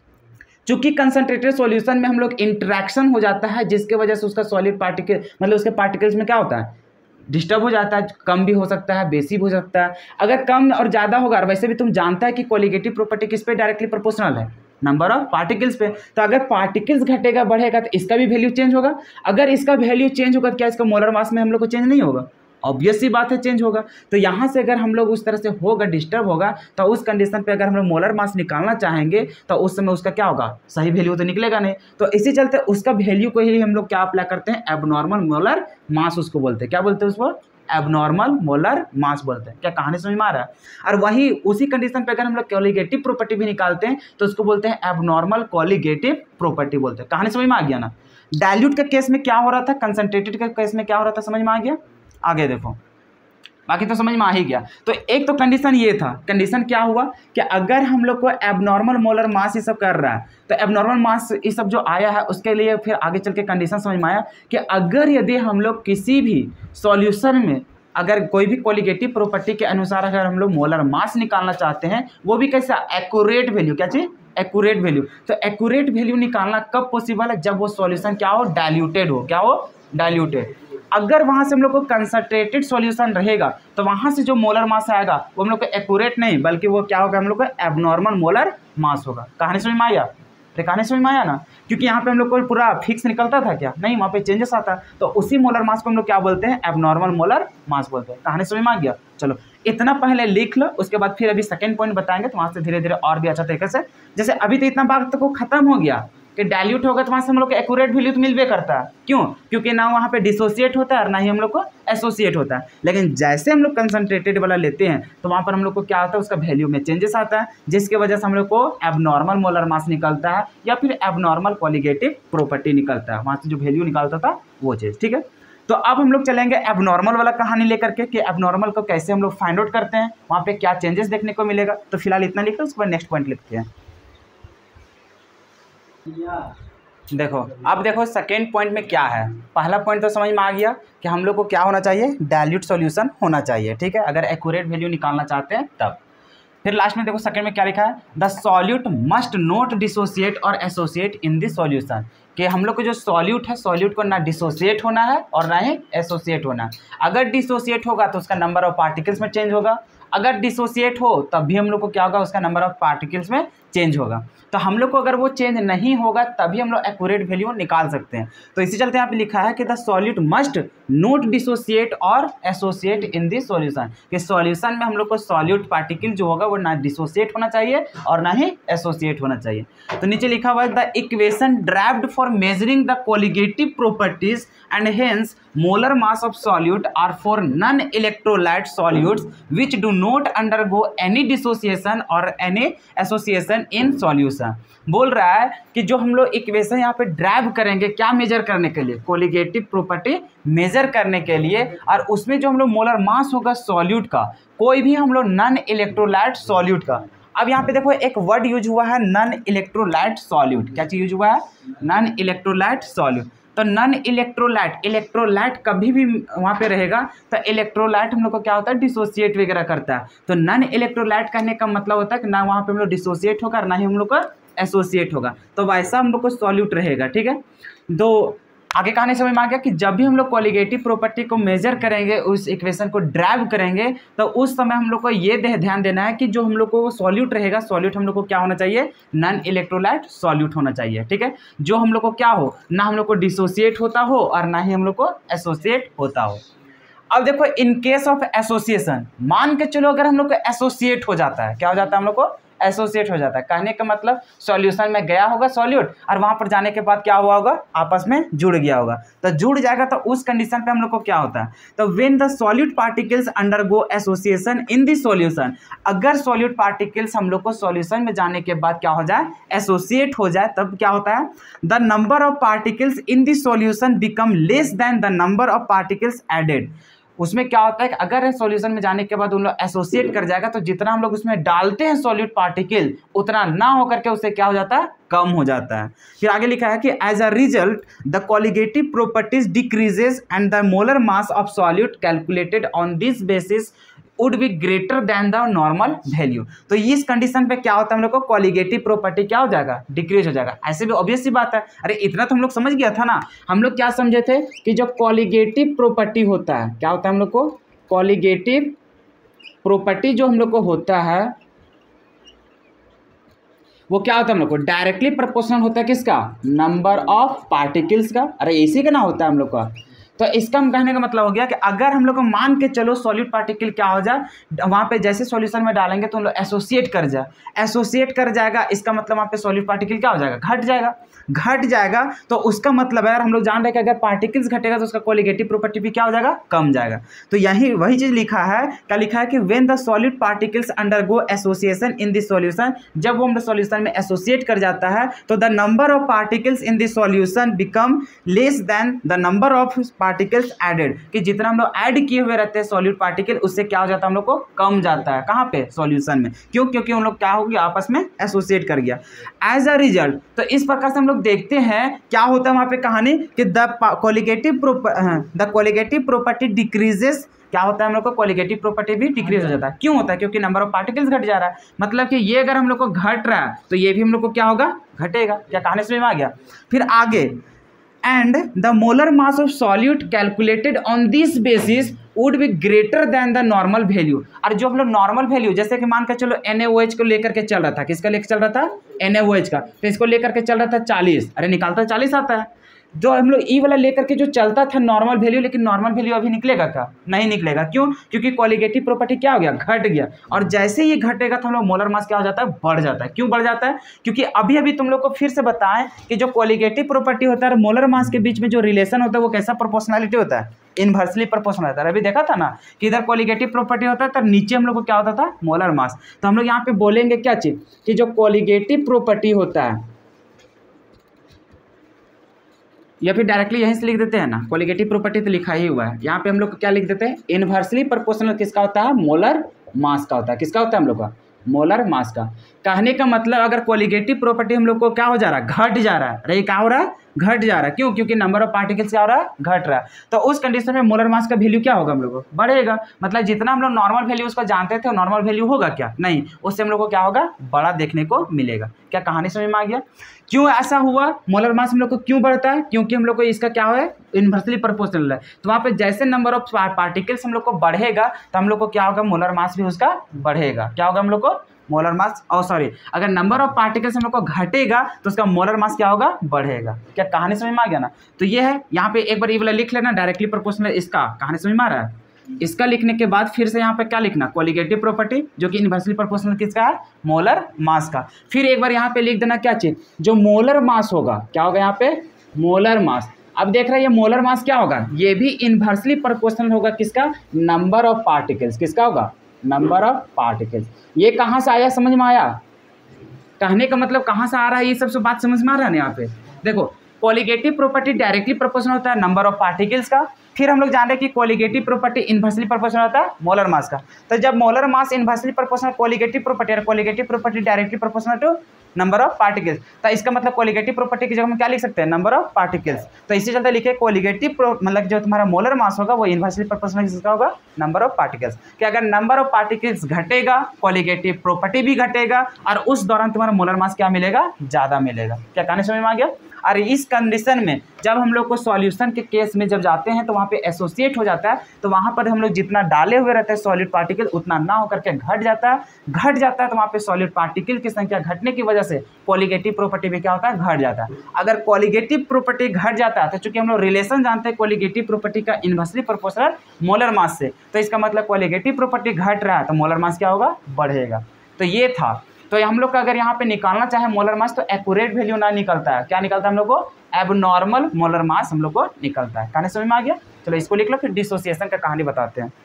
चूंकि कंसंट्रेटेड सॉल्यूशन में हम लोग इंटरेक्शन हो जाता है, जिसके वजह से उसका सॉलिड पार्टिकल मतलब उसके पार्टिकल्स में क्या होता है, डिस्टर्ब हो जाता है, कम भी हो सकता है, बेसी भी हो सकता है। अगर कम और ज़्यादा होगा, और वैसे भी तुम जानता है कि कॉलिगेटिव प्रॉपर्टी किस पे डायरेक्टली प्रोपोर्शनल है, नंबर ऑफ पार्टिकल्स पे। तो अगर पार्टिकल्स घटेगा बढ़ेगा तो इसका भी वैल्यू चेंज होगा। अगर इसका वैल्यू चेंज होगा क्या इसका मोलर मास में हम लोग को चेंज नहीं होगा, ऑब्वियस सी बात है चेंज होगा। तो यहाँ से अगर हम लोग उस तरह से होगा डिस्टर्ब होगा तो उस कंडीशन पे अगर हम लोग मोलर मास निकालना चाहेंगे तो उस समय उसका क्या होगा, सही वैल्यू तो निकलेगा नहीं। तो इसी चलते उसका वैल्यू को ही हम लोग क्या अप्लाई करते हैं, एबनॉर्मल मोलर मास उसको बोलते हैं। क्या बोलते हैं उसको, एबनॉर्मल मोलर मास बोलते हैं। क्या कहानी समझ में आ रहा है। और वही उसी कंडीशन पे अगर हम लोग कॉलिगेटिव प्रॉपर्टी भी निकालते हैं तो उसको बोलते हैं एबनॉर्मल कॉलिगेटिव प्रॉपर्टी बोलते हैं। कहानी समझ में आ गया ना। डाइल्यूट के केस में क्या हो रहा था, कंसंट्रेटेड के केस में क्या हो रहा था, समझ में आ गया। आगे देखो बाकी तो समझ में आ ही गया। तो एक तो कंडीशन ये था, कंडीशन क्या हुआ कि अगर हम लोग को एबनॉर्मल मोलर मास ये सब कर रहा है तो एबनॉर्मल मास ये सब जो आया है उसके लिए फिर आगे चल के कंडीशन समझ में आया कि अगर यदि हम लोग किसी भी सॉल्यूशन में अगर कोई भी कॉलिगेटिव प्रॉपर्टी के अनुसार अगर हम लोग मोलर मास निकालना चाहते हैं, वो भी कैसा, एक्यूरेट वैल्यू, क्या चाहिए, एक्यूरेट वैल्यू। तो एक्यूरेट वैल्यू निकालना कब पॉसिबल है, जब वो सॉल्यूशन क्या हो, डाइल्यूटेड हो। क्या हो, डाइल्यूटेड। अगर वहां से हम लोग को कंसंट्रेटेड सॉल्यूशन रहेगा तो वहां से जो मोलर मास आएगा वो हम लोग को एक्यूरेट नहीं बल्कि वो क्या होगा, हम लोग को एबनॉर्मल मोलर मास होगा। कहानी समझ में आया, कहानी समझ में आया ना। क्योंकि यहाँ पे हम लोग को पूरा फिक्स निकलता था क्या, नहीं, वहाँ पे चेंजेस आता। तो उसी मोलर मास को हम लोग क्या बोलते हैं, एबनॉर्मल मोलर मास बोलते हैं। कहानी समझ में आ गया। चलो इतना पहले लिख लो, उसके बाद फिर अभी सेकंड पॉइंट बताएंगे तो वहाँ से धीरे धीरे और भी अच्छा तरीके से। जैसे अभी तो इतना बात को खत्म हो गया कि डाइल्यूट होगा तो वहाँ से हम लोग को एक्यूरेट वैल्यू तो मिलबे करता है। क्यों, क्योंकि ना वहाँ पे डिसोसिएट होता है और ना ही हम लोग को एसोसिएट होता है। लेकिन जैसे हम लोग कंसंट्रेटेड वाला लेते हैं तो वहाँ पर हम लोग को क्या आता है, उसका वैल्यू में चेंजेस आता है, जिसकी वजह से हम लोग को एबनॉर्मल मोलर मास निकलता है या फिर एबनॉर्मल कॉलिगेटिव प्रॉपर्टी निकलता है। वहाँ से जो वैल्यू निकलता था वो चीज़, ठीक है। तो अब हम लोग चलेंगे एबनॉर्मल वाला कहानी लेकर के कि एबनॉर्मल को कैसे हम लोग फाइंड आउट करते हैं, वहाँ पे क्या चेंजेस देखने को मिलेगा। तो फिलहाल इतना लिखते हैं, उसके बाद नेक्स्ट पॉइंट लिखते हैं। देखो अब देखो सेकेंड पॉइंट में क्या है। पहला पॉइंट तो समझ में आ गया कि हम लोग को क्या होना चाहिए, डाइल्यूट सॉल्यूशन होना चाहिए, ठीक है, अगर एक्यूरेट वैल्यू निकालना चाहते हैं तब। फिर लास्ट में देखो सेकंड में क्या लिखा है, the solute must not dissociate or associate in the solution, कि हम लोग को जो सॉल्यूट है, सॉल्यूट को ना डिसोसिएट होना है और ना ही एसोसिएट होना है। अगर डिसोसिएट होगा तो उसका नंबर ऑफ पार्टिकल्स में चेंज होगा, अगर डिसोसिएट हो तब भी हम लोग को क्या होगा, उसका नंबर ऑफ पार्टिकल्स में चेंज होगा। तो हम लोग को अगर वो चेंज नहीं होगा तभी हम लोग एक्यूरेट वैल्यू निकाल सकते हैं। तो इसी चलते यहाँ पे लिखा है कि the solute must not dissociate or associate in the solution, कि सॉल्यूशन में हम लोग को सॉल्यूट पार्टिकल जो होगा वो ना डिसोसिएट होना चाहिए और ना ही एसोसिएट होना चाहिए। तो नीचे लिखा हुआ है the equation derived for measuring the colligative properties and hence molar mass of solute are for non electrolyte solutes which do not undergo any dissociation or any association in solution. बोल रहा है कि जो हम लोग इक्वेशन यहाँ पे ड्राइव करेंगे, क्या मेजर करने के लिए, कॉलिगेटिव प्रॉपर्टी मेजर करने के लिए, और उसमें जो हम लोग मोलर मास होगा सॉल्यूट का, कोई भी हम लोग नॉन इलेक्ट्रोलाइट सॉल्यूट का। अब यहाँ पे देखो एक वर्ड यूज हुआ है नॉन इलेक्ट्रोलाइट सॉल्यूट, क्या चीज यूज हुआ है, नॉन इलेक्ट्रोलाइट सॉल्यूट। तो नन इलेक्ट्रोलाइट, इलेक्ट्रोलाइट कभी भी वहाँ पे रहेगा तो इलेक्ट्रोलाइट हम लोग को क्या होता है, डिसोसिएट वगैरह करता है। तो नन इलेक्ट्रोलाइट कहने का मतलब होता है कि ना वहाँ पे हम लोग डिसोसिएट होगा और ना ही हम लोग का एसोसिएट होगा, तो वैसा हम लोग को सॉल्यूट रहेगा। ठीक है, तो आगे कहानी समझ में आ गया कि जब भी हम लोग कॉलिगेटिव प्रॉपर्टी को मेजर करेंगे, उस इक्वेशन को ड्राइव करेंगे, तो उस समय हम लोग को ये ध्यान देना है कि जो हम लोग को सॉल्यूट रहेगा, सॉल्यूट हम लोग को क्या होना चाहिए, नॉन इलेक्ट्रोलाइट सॉल्यूट होना चाहिए। ठीक है, जो हम लोग को क्या हो, ना हम लोग को डिसोसिएट होता हो और ना ही हम लोग को एसोसिएट होता हो। अब देखो इन केस ऑफ एसोसिएशन, मान के चलो अगर हम लोग को एसोसिएट हो जाता है, क्या हो जाता है, हम लोग को एसोसिएट हो जाता है। कहने का मतलब सॉल्यूशन में गया होगा सॉल्यूट और वहां पर जाने के बाद क्या हुआ होगा, आपस में जुड़ गया होगा। तो जुड़ जाएगा तो उस कंडीशन पे हम लोग को क्या होता है, तो when the solute particles undergo association in the solution, अगर सॉल्यूट पार्टिकल्स हम लोग को सॉल्यूशन में जाने के बाद क्या हो जाए, एसोसिएट हो जाए, तब क्या होता है, the number of particles in the solution become less than the number of particles added. उसमें क्या होता है कि अगर सॉल्यूशन में जाने के बाद उन लोग एसोसिएट कर जाएगा तो जितना हम लोग उसमें डालते हैं सॉल्यूट पार्टिकल, उतना ना होकर के उससे क्या हो जाता है, कम हो जाता है। फिर आगे लिखा है कि as a result the colligative properties decreases and the molar mass of solute calculated on this basis would be greater than the normal value. तो इस कंडीशन पे क्या होता है, हम लोग को कॉलिगेटिव प्रॉपर्टी क्या हो जाएगा, डिक्रीज हो जाएगा। ऐसे भी ऑब्वियस सी बात है, अरे इतना तो हम लोग समझ गया था ना। हम लोग क्या समझे थे कि जो कॉलिगेटिव प्रॉपर्टी होता है, क्या होता है हम लोग को, कॉलिगेटिव प्रॉपर्टी जो हम लोग को होता है वो क्या होता है, हम लोग को डायरेक्टली प्रोपोर्शनल होता है किसका, नंबर ऑफ पार्टिकल्स का। अरे इसी का ना होता है हम लोग का। तो इसका हम कहने का मतलब हो गया कि अगर हम लोग को मान के चलो सॉल्यूट पार्टिकल क्या हो जाए, वहाँ पे जैसे सॉल्यूशन में डालेंगे तो हम लोग एसोसिएट कर जाए, एसोसिएट कर जाएगा, इसका मतलब वहाँ पे सॉल्यूट पार्टिकल क्या हो जाएगा, घट जाएगा। घट जाएगा तो उसका मतलब है, हम लोग जान रहे हैं कि अगर पार्टिकल्स घटेगा तो उसका कॉलिगेटिव प्रॉपर्टी भी क्या हो जाएगा, कम जाएगा। तो यही वही चीज़ लिखा है, क्या लिखा है कि when the solute particles undergo association in the solution, जब वो हम सॉल्यूशन में एसोसिएट कर जाता है तो the number of particles in the solution become less than the number of particles added, कि जितना हम लोग ऐड किए हुए रहते हैं सॉल्यूट पार्टिकल, उससे क्या हो जाता है, हम लोग को कम जाता है। कहाँ पे, सॉल्यूशन में। क्यों, क्योंकि हम लोग क्या हो गया, आपस में एसोसिएट कर गया। एज अ रिजल्ट, तो इस प्रकार से हम लोग देखते हैं क्या होता है वहां पे कहानी कि the colligative the colligative property decreases, क्या होता है हम लोग को, कॉलिगेटिव प्रॉपर्टी भी डिक्रीज हो जाता है। क्यों होता है, क्योंकि नंबर ऑफ पार्टिकल्स घट जा रहा है। मतलब कि ये अगर हम लोग को घट रहा है तो ये भी हम लोग को क्या होगा, घटेगा। क्या कहानी समझ में आ गया। फिर आगे, and the molar mass of solute calculated on this basis would be greater than the normal value। और जो हम लोग नॉर्मल वैल्यू, जैसे कि मान कर चलो एन ए ओ एच को लेकर के चल रहा था, किसका लेकर चल रहा था, एन ए ओ एच का, तो इसको लेकर के चल रहा था चालीस, अरे निकालता चालीस आता है। जो हम लोग ई वाला लेकर के जो चलता था नॉर्मल वैल्यू, लेकिन नॉर्मल वैल्यू अभी निकलेगा क्या, नहीं निकलेगा। क्यों, क्योंकि कॉलिगेटिव प्रॉपर्टी क्या हो गया, घट गया। और जैसे ये घटेगा तो हम लोग मोलर मास क्या हो जाता है, बढ़ जाता है। क्यों बढ़ जाता है, क्योंकि अभी अभी तुम लोग को फिर से बताएं कि जो कॉलिगेटिव प्रॉपर्टी होता है और मोलर मास के बीच में जो रिलेशन होता है वो कैसा प्रोपोर्शनलिटी होता है, इनवर्सली प्रोपोर्शनल होता है। अभी देखा था ना कि इधर कॉलिगेटिव प्रॉपर्टी होता है तो नीचे हम लोग को क्या होता था, मोलर मास। तो हम लोग यहाँ पे बोलेंगे क्या चीज, कि जो कॉलिगेटिव प्रॉपर्टी होता है, या फिर डायरेक्टली यहीं से लिख देते हैं ना, कॉलिगेटिव प्रॉपर्टी तो लिखा ही हुआ है, यहाँ पे हम लोग क्या लिख देते हैं, इनवर्सली प्रोपोर्शनल किसका होता है, मोलर मास का होता है। किसका होता है हम लोग का, मोलर मास का। कहने का मतलब अगर कॉलिगेटिव प्रॉपर्टी हम लोग को क्या हो जा रहा है, घट जा रहा है। अरे क्या हो रहा है, घट जा रहा है। क्यों, क्योंकि नंबर ऑफ पार्टिकल्स क्या हो रहा है, घट रहा है। तो उस कंडीशन में मोलर मास का वैल्यू क्या होगा, हम लोग को बढ़ेगा। मतलब जितना हम लोग नॉर्मल वैल्यू उसको जानते थे नॉर्मल वैल्यू होगा क्या, नहीं, उससे हम लोग को क्या होगा, बड़ा देखने को मिलेगा। क्या कहानी समझ में आ गया। क्यों ऐसा हुआ, मोलर मास हम लोग को क्यों बढ़ता है, क्योंकि हम लोग को इसका क्या है, इनवर्सली प्रोपोर्शनल है। तो वहाँ पे जैसे नंबर ऑफ पार्टिकल्स हम लोग को बढ़ेगा तो हम लोग को क्या होगा, मोलर मास भी उसका बढ़ेगा। क्या होगा, हम लोग को मोलर मास, और सॉरी अगर नंबर ऑफ पार्टिकल्स हम लोग को घटेगा तो उसका मोलर मास क्या होगा, बढ़ेगा। क्या कहानी समझ में आ गया ना। तो ये है, यहाँ पे एक बार ये वाला लिख लेना, डायरेक्टली प्रोपोर्शनल, इसका कहानी समझ में आ रहा है। इसका लिखने के बाद फिर से यहाँ पे क्या लिखना, कॉलिगेटिव प्रॉपर्टी जो कि इनवर्सली प्रोपोर्शनल किसका है, मोलर मास का। फिर एक बार यहाँ पे लिख देना क्या चीज, जो मोलर मास होगा, क्या होगा यहाँ पे, मोलर मास। अब देख रहे हैं ये मोलर मास क्या होगा, ये भी इनवर्सली प्रोपोर्शनल होगा किसका, नंबर ऑफ पार्टिकल्स। किसका होगा, नंबर ऑफ पार्टिकल्स। ये कहाँ से आया, समझ में आया। कहने का मतलब कहाँ से आ रहा है, ये सबसे बात समझ में आ रहा है ना। यहाँ पे देखो, कॉलिगेटिव प्रॉपर्टी डायरेक्टली प्रोपोर्शनल होता है नंबर ऑफ पार्टिकल्स का। फिर हम लोग जान रहे हैं कि कॉलिगेटिव प्रॉपर्टी इनवर्सली प्रोपोर्शनल होता है मोलर मास का। तो जब molar mass inversely proportional colligative property और colligative property directly proportional to number of particles. तो इसका मतलब कोलिगेटिव प्रॉपर्टी की जगह हम क्या लिख सकते हैं, नंबर ऑफ पार्टिकल्स। तो इसी चलते लिखे कोलिगेटिव मतलब जो तुम्हारा मोलर मास होगा वो इन्वर्सली प्रोपोर्शनल किसका होगा, नंबर ऑफ पार्टिकल्स। कि अगर नंबर ऑफ पार्टिकल्स घटेगा कोलिगेटिव प्रॉपर्टी भी घटेगा और उस दौरान तुम्हारा मोलर मास क्या मिलेगा, ज़्यादा मिलेगा। क्या कहानी समझ में आ गया। और इस कंडीशन में जब हम लोग को सॉल्यूशन के केस में जब जाते हैं तो वहाँ पे एसोसिएट हो जाता है, तो वहाँ पर हम लोग जितना डाले हुए रहते हैं सॉलिड पार्टिकल उतना ना होकर के घट जाता है, घट जाता है तो वहाँ पे सॉलिड पार्टिकल की संख्या घटने की वजह से कोलिगेटिव प्रॉपर्टी भी क्या होता है, घट जाता है। अगर कोलिगेटिव प्रॉपर्टी घट जाता है तो चूंकि हम लोग रिलेशन जानते हैं कोलिगेटिव प्रॉपर्टी का इन्वर्सली प्रोपोर्शनल मोलर मास से, तो इसका मतलब कोलिगेटिव प्रॉपर्टी घट रहा है तो मोलर मास क्या होगा, बढ़ेगा। तो ये था। तो हम लोग का अगर यहाँ पे निकालना चाहे मोलर मास तो एक्यूरेट वैल्यू ना निकलता है, क्या निकलता है हम लोग को, एबनॉर्मल मोलर मास हम लोग को निकलता है। कहानी समझ में आ गया। चलो इसको लिख लो, फिर डिसोसिएशन का कहानी बताते हैं।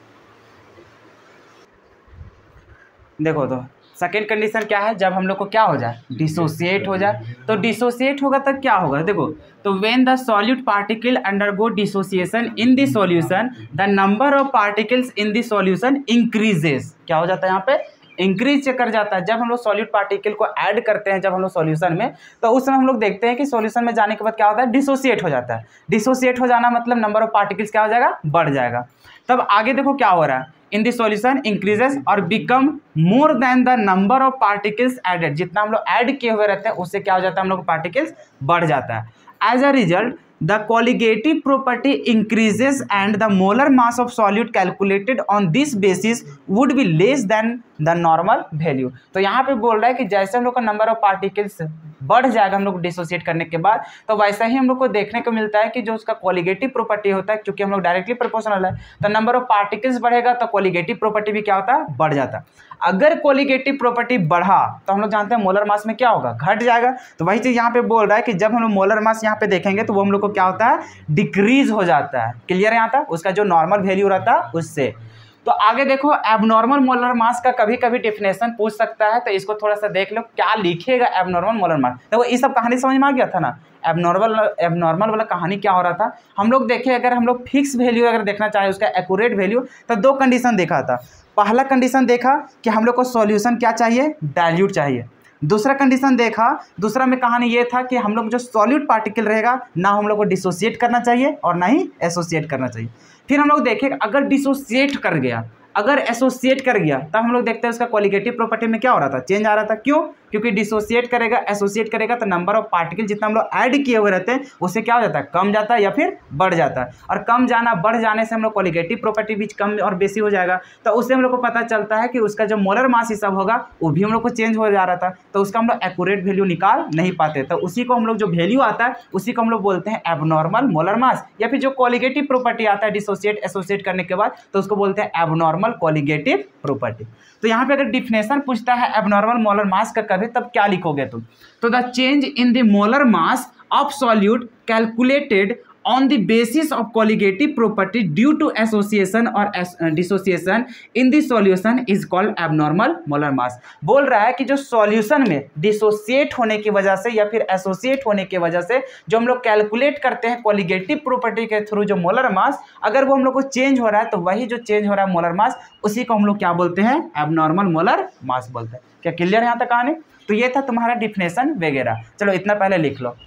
देखो तो सेकेंड कंडीशन क्या है, जब हम लोग को क्या हो जाए, डिसोसिएट हो जाए। तो डिसोसिएट होगा तब क्या होगा, देखो तो when the solute particle undergo dissociation in the solution the number of particles in the solution increases. क्या हो जाता है यहाँ पे, इंक्रीज कर जाता है। जब हम लोग सॉल्यूट पार्टिकल को ऐड करते हैं जब हम लोग सॉल्यूशन में, तो उस समय हम लोग देखते हैं कि सॉल्यूशन में जाने के बाद क्या होता है, डिसोसिएट हो जाता है। डिसोसिएट हो जाना मतलब नंबर ऑफ पार्टिकल्स क्या हो जाएगा, बढ़ जाएगा। तब आगे देखो क्या हो रहा है, इन द सॉल्यूशन इंक्रीजेस और become more than the number of particles added. जितना हम लोग ऐड किए हुए रहते हैं उससे क्या हो जाता है, हम लोग पार्टिकल्स बढ़ जाता है। एज अ रिजल्ट the colligative property increases and the molar mass of solute calculated on this basis would be less than the normal value। तो यहाँ पे बोल रहा है कि जैसे हम लोग का नंबर ऑफ पार्टिकल्स बढ़ जाएगा हम लोग डिसोसिएट करने के बाद, तो वैसा ही हम लोग को देखने को मिलता है कि जो उसका कोलिगेटिव प्रॉपर्टी होता है, क्योंकि हम लोग डायरेक्टली प्रोपोर्शनल है तो नंबर ऑफ पार्टिकल्स बढ़ेगा तो कोलिगेटिव प्रॉपर्टी भी क्या होता है, बढ़ जाता है। अगर कोलिगेटिव प्रॉपर्टी बढ़ा तो हम लोग जानते हैं मोलर मास में क्या होगा, घट जाएगा। तो वही चीज़ यहाँ पे बोल रहा है कि जब हम लोग मोलर मास यहाँ पे देखेंगे तो वो हम लोग को क्या होता है, डिक्रीज हो जाता है। क्लियर है यहाँ तक, उसका जो नॉर्मल वैल्यू रहता है उससे। तो आगे देखो एबनॉर्मल मोलर मास का कभी कभी डेफिनेशन पूछ सकता है, तो इसको थोड़ा सा देख लो क्या लिखेगा एबनॉर्मल मोलर मास। देखो ये सब कहानी समझ में आ गया था ना। एबनॉर्मल एबनॉर्मल वाला कहानी क्या हो रहा था, हम लोग देखे अगर हम लोग फिक्स वैल्यू अगर देखना चाहे उसका एक्यूरेट वैल्यू, तो दो कंडीशन देखा था। पहला कंडीशन देखा कि हम लोग को सॉल्यूशन क्या चाहिए, डाइल्यूट चाहिए। दूसरा कंडीशन देखा, दूसरा में कहानी ये था कि हम लोग जो सॉल्यूट पार्टिकल रहेगा ना हम लोग को डिसोसिएट करना चाहिए और ना ही एसोसिएट करना चाहिए। फिर हम लोग देखें अगर डिसोसिएट कर गया, अगर एसोसिएट कर गया, तब हम लोग देखते हैं उसका कोलिगेटिव प्रॉपर्टी में क्या हो रहा था, चेंज आ रहा था। क्यों, क्योंकि डिसोसिएट करेगा एसोसिएट करेगा तो नंबर ऑफ पार्टिकल जितना हम लोग ऐड किए हुए रहते हैं उससे क्या हो जाता है, कम जाता है या फिर बढ़ जाता है। और कम जाना बढ़ जाने से हम लोग कोलिगेटिव प्रॉपर्टी भी कम और बेसी हो जाएगा, तो उससे हम लोग को पता चलता है कि उसका जो मोलर मास ही सब होगा वो भी हम लोग को चेंज हो जा रहा था, तो उसका हम लोग एक्यूरेट वैल्यू निकाल नहीं पाते। तो उसी को हम लोग जो वैल्यू आता है उसी को हम लोग बोलते हैं एबनॉर्मल मोलर मास, या फिर जो कोलिगेटिव प्रॉपर्टी आता है डिसोसिएट एसोसिएट करने के बाद तो उसको बोलते हैं एबनॉर्मल कोलिगेटिव प्रॉपर्टी। तो यहाँ पे अगर डिफिनेशन पूछता है एबनॉर्मल मोलर मास का कभी, तब क्या लिखोगे तुम, तो the change in the molar mass of solute calculated on the basis of colligative property due to association or dissociation in the solution is called abnormal molar mass। बोल रहा है कि जो सॉल्यूशन में डिसोसिएट होने की वजह से या फिर एसोसिएट होने की वजह से जो हम लोग कैलकुलेट करते हैं कोलिगेटिव प्रॉपर्टी के थ्रू जो मोलर मास, अगर वो हम लोग को चेंज हो रहा है तो वही जो चेंज हो रहा है मोलर मास उसी को हम लोग क्या बोलते हैं, एबनॉर्मल मोलर मास बोलते हैं। क्या क्लियर है यहाँ तक कहानी। तो ये था तुम्हारा डिफिनेशन वगैरह। चलो इतना पहले लिख लो।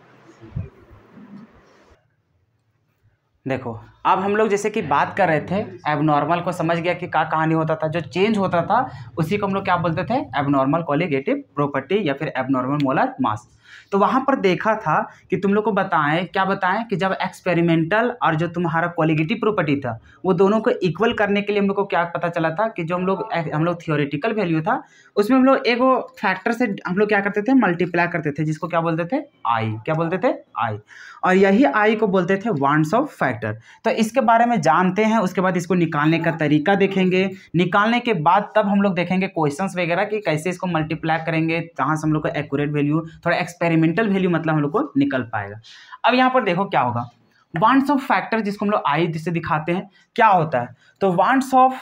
देखो अब हम लोग जैसे कि बात कर रहे थे एबनॉर्मल को, समझ गया कि क्या कहानी होता था, जो चेंज होता था उसी को हम लोग क्या बोलते थे, एबनॉर्मल कोलिगेटिव प्रॉपर्टी या फिर एबनॉर्मल मोलर मास। तो वहाँ पर देखा था कि तुम लोग को बताएं, क्या बताएं कि जब एक्सपेरिमेंटल और जो तुम्हारा कोलिगेटिव प्रॉपर्टी था वो दोनों को इक्वल करने के लिए हम लोग को क्या पता चला था कि जो हम लोग हम लोग थियोरेटिकल वैल्यू था उसमें हम लोग एक वो फैक्टर से हम लोग क्या करते थे, मल्टीप्लाई करते थे, जिसको क्या बोलते थे, आई। क्या बोलते थे, आई। और यही आई को बोलते थे वांट्स ऑफ फैक्टर। तो इसके बारे में जानते हैं, उसके बाद इसको निकालने का तरीका देखेंगे। निकालने के बाद तब हम लोग देखेंगे क्वेश्चंस वगैरह कि कैसे इसको मल्टीप्लाई करेंगे, कहाँ से हम लोग को एक्यूरेट वैल्यू, थोड़ा एक्सपेरिमेंटल वैल्यू मतलब हम लोग को निकल पाएगा। अब यहाँ पर देखो क्या होगा, वांट्स ऑफ फैक्टर जिसको हम लोग आई से दिखाते हैं क्या होता है। तो वांट्स ऑफ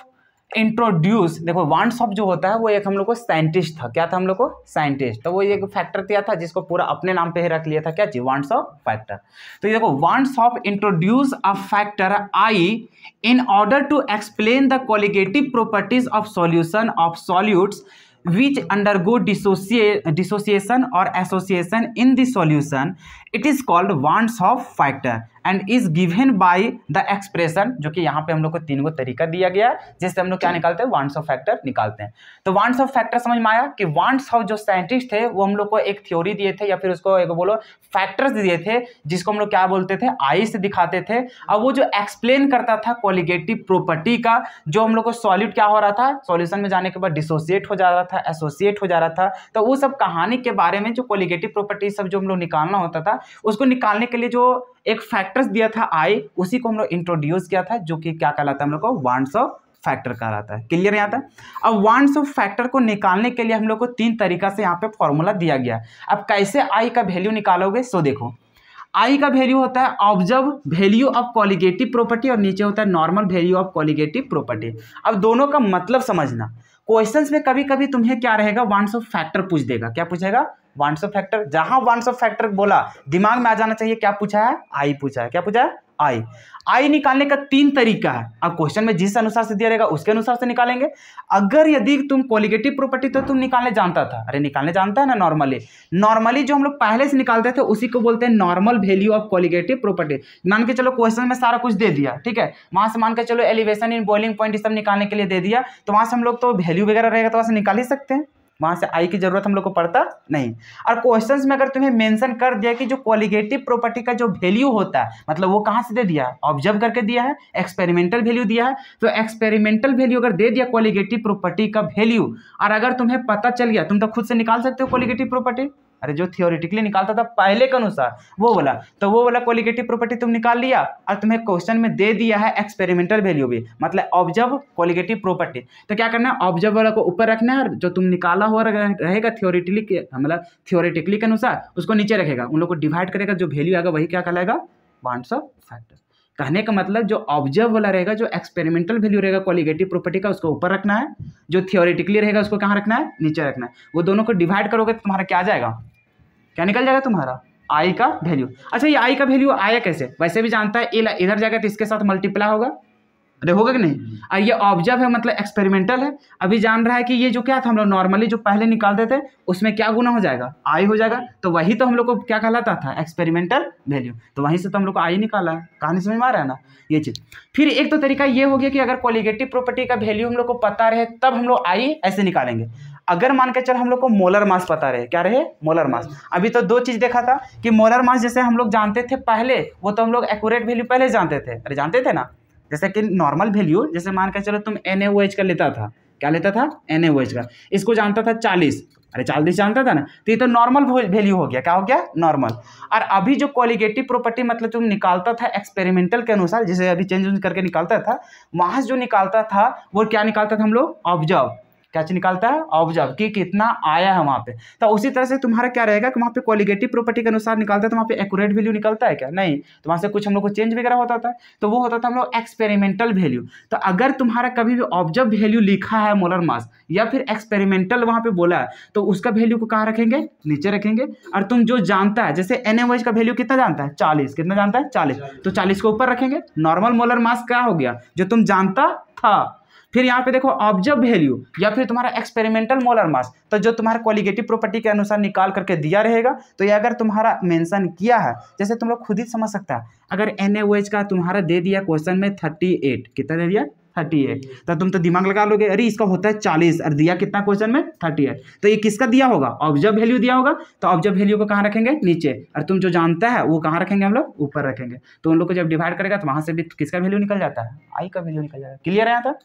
इंट्रोड्यूस, देखो वार्नशॉप जो होता है वो एक हम लोग को साइंटिस्ट था, क्या था हम लोग को साइंटिस्ट, तो वो एक फैक्टर दिया था जिसको पूरा अपने नाम पे ही रख लिया था, क्या चीज, वार्नशॉप फैक्टर। तो ये देखो van't Hoff introduce a factor i in order to explain the colligative properties of solution of solutes which undergo dissociate, dissociation or association in the solution. It is called Warnshop factor and is given by the expression, जो कि यहाँ पे हम लोग को तीन गो तरीका दिया गया है जिससे हम लोग क्या निकालते हैं, वार्नशॉप फैक्टर निकालते हैं। तो वार्नशॉप फैक्टर समझ में आया कि वार्नशॉप जो साइंटिस्ट थे वो हम लोग को एक थ्योरी दिए थे या फिर उसको एक बोलो फैक्टर्स दिए थे जिसको हम लोग क्या बोलते थे, आई से दिखाते थे, और वो जो एक्सप्लेन करता था कोलिगेटिव प्रॉपर्टी का, जो हम लोग को सॉल्यूट क्या हो रहा था, सॉल्यूशन में जाने के बाद डिसोसिएट हो जा रहा था, एसोसिएट हो जा रहा था, तो वो सब कहानी के बारे में जो कोलिगेटिव प्रॉपर्टी सब जो हम लोग निकालना होता था, उसको निकालने के लिए जो एक फैक्टर्स दिया था आई, उसी को हम लोग इंट्रोड्यूस किया था, जो कि क्या कहलाता है हम लोग को, वार्नशॉप फैक्टर कहलाता है। क्लियर यहाँ तक। अब वार्नशॉप फैक्टर को निकालने के लिए हम लोग को तीन तरीका से यहाँ पे फॉर्मूला दिया गया। अब कैसे आई का वैल्यू निकालोगे, सो देखो आई का वैल्यू होता है observe value of colligative property और नीचे होता है normal value of colligative property. अब दोनों का मतलब समझना, क्वेश्चंस में कभी कभी तुम्हें क्या रहेगा, वार्नशॉप फैक्टर पूछ देगा, क्या पूछेगा, वार्नशॉप फैक्टर। जहां वार्नशॉप फैक्टर बोला दिमाग में आ जाना चाहिए क्या पूछा है, आई पूछा है, क्या पूछा है, आई। आई निकालने का तीन तरीका है। अब क्वेश्चन में जिस अनुसार से दिया रहेगा उसके अनुसार से निकालेंगे। अगर यदि तुम कोलिगेटिव प्रॉपर्टी तो तुम निकालने जानता था, अरे निकालने जानता है ना नॉर्मली, नॉर्मली जो हम लोग पहले से निकालते थे उसी को बोलते हैं normal value of colligative property. मान के चलो क्वेश्चन में सारा कुछ दे दिया, ठीक है, वहां से मान के चलो एलिवेशन इन बॉइलिंग पॉइंट सब निकालने के लिए दे दिया, तो वहां से हम लोग तो वैल्यू वगैरह रहेगा तो वहां से निकाल ही सकते हैं, वहां से आई की जरूरत हम लोग को पड़ता नहीं। और क्वेश्चंस में अगर तुम्हें मेंशन कर दिया कि जो कोलिगेटिव प्रॉपर्टी का जो वैल्यू होता है, मतलब वो कहां से दे दिया है, ऑब्जर्व करके दिया है, एक्सपेरिमेंटल वैल्यू दिया है, तो एक्सपेरिमेंटल वैल्यू अगर दे दिया कोलिगेटिव प्रॉपर्टी का वैल्यू, और अगर तुम्हें पता चल गया, तुम तो खुद से निकाल सकते हो कोलिगेटिव प्रॉपर्टी, अरे जो थियोरेटिकली निकालता था पहले के अनुसार वो बोला, तो वो वाला कोलिगेटिव प्रॉपर्टी तुम निकाल लिया, और तुम्हें क्वेश्चन में दे दिया है एक्सपेरिमेंटल वैल्यू भी, मतलब ऑब्जर्व कोलिगेटिव प्रॉपर्टी, तो क्या करना है, ऑब्जर्व वाला को ऊपर रखना है, और जो तुम निकाला हुआ रहेगा थियोरेटिकली के मतलब थियोरेटिकली के अनुसार उसको नीचे रखेगा, उन लोग को डिवाइड करेगा, जो वैल्यू आएगा वही क्या कहलाएगा, वार्नशॉप फैक्टर। कहने का मतलब जो ऑब्जर्व वाला रहेगा, जो एक्सपेरिमेंटल वैल्यू रहेगा कोलिगेटिव प्रॉपर्टी का, उसको ऊपर रखना है, जो थियोरेटिकली रहेगा उसको कहाँ रखना है, नीचे रखना है। वो दोनों को डिवाइड करोगे तो तुम्हारा क्या आ जाएगा, क्या निकल जाएगा तुम्हारा, आई का वैल्यू। अच्छा ये आई का वैल्यू आया कैसे, वैसे भी जानता है, ए इधर जाएगा तो इसके साथ मल्टीप्लाई होगा, अरे होगा कि नहीं। और ये ऑब्जर्व है मतलब एक्सपेरिमेंटल है, अभी जान रहा है कि ये जो क्या था हम लोग नॉर्मली जो पहले निकालते थे उसमें क्या गुना हो जाएगा, आई हो जाएगा, तो वही तो हम लोग को क्या कहलाता था, एक्सपेरिमेंटल वैल्यू, तो वहीं से तो हम लोग को आई निकाला है। कहानी समझ में आ रहा है ना ये चीज़। फिर एक तो तरीका ये हो गया कि अगर कोलिगेटिव प्रॉपर्टी का वैल्यू हम लोग को पता रहे तब हम लोग आई ऐसे निकालेंगे। अगर मान के चल हम लोग को मोलर मास पता रहे, क्या रहे, मोलर मास। अभी तो दो चीज देखा था कि मोलर मास जैसे हम लोग जानते थे पहले, वो तो हम लोग एक्यूरेट वैल्यू पहले जानते थे, अरे जानते थे ना, जैसे कि नॉर्मल वैल्यू, जैसे मान के चलो तुम एन ए ओ एच का लेता था, क्या लेता था, एन ए ओ एच का, इसको जानता था चालीस, अरे चालीस जानता था ना, तो ये तो नॉर्मल वैल्यू हो गया, क्या हो गया, नॉर्मल। और अभी जो कोलिगेटिव प्रॉपर्टी मतलब तुम निकालता था एक्सपेरिमेंटल के अनुसार, जैसे अभी चेंज करके निकालता था, वहां जो निकालता था वो क्या निकालता था हम लोग, ऑब्जर्व, क्या चीज निकालता है, ऑब्जर्व कि कितना आया है वहां पे। तो उसी तरह से तुम्हारा क्या रहेगा कि वहां पे कोलिगेटिव प्रॉपर्टी के अनुसार निकालता है, तो वहां पे एक्यूरेट वैल्यू निकलता है क्या, नहीं, तो वहां से कुछ हम लोग को चेंज वगैरह होता था, तो वो होता था हम लोग एक्सपेरिमेंटल वैल्यू। तो अगर तुम्हारा कभी भी ऑब्जर्व वैल्यू लिखा है मोलर मास या फिर एक्सपेरिमेंटल वहां पे बोला है, तो उसका वैल्यू को कहाँ रखेंगे, नीचे रखेंगे। और तुम जो जानता है, जैसे एन ए ओ एच का वैल्यू कितना जानता है, चालीस, कितना जानता है, चालीस, तो चालीस को ऊपर रखेंगे। नॉर्मल मोलर मास क्या हो गया, जो तुम जानता था। फिर यहाँ पे देखो ऑब्जर्व वैल्यू या फिर तुम्हारा एक्सपेरिमेंटल मोलर मास, तो जो तुम्हारा कोलिगेटिव प्रॉपर्टी के अनुसार निकाल करके दिया रहेगा, तो ये अगर तुम्हारा मेंशन किया है, जैसे तुम लोग खुद ही समझ सकता है, अगर एन ए ओ एच का तुम्हारा दे दिया क्वेश्चन में थर्टी एट, कितना दे दिया, थर्टी एट, तो तुम तो दिमाग लगा लोगे, अरे इसका होता है चालीस और दिया कितना क्वेश्चन में, थर्टी एट, तो ये किसका दिया होगा, ऑब्जर्व वैल्यू दिया होगा, तो ऑब्जर्व वैल्यू को कहाँ रखेंगे, नीचे, और तुम जो जानता है वो कहाँ रखेंगे, हम लोग ऊपर रखेंगे। तो उन लोग को जब डिवाइड करेगा तो वहां से भी किसका वैल्यू निकल जाता है, आई का वैल्यू निकल जाएगा। क्लियर है यहाँ तक।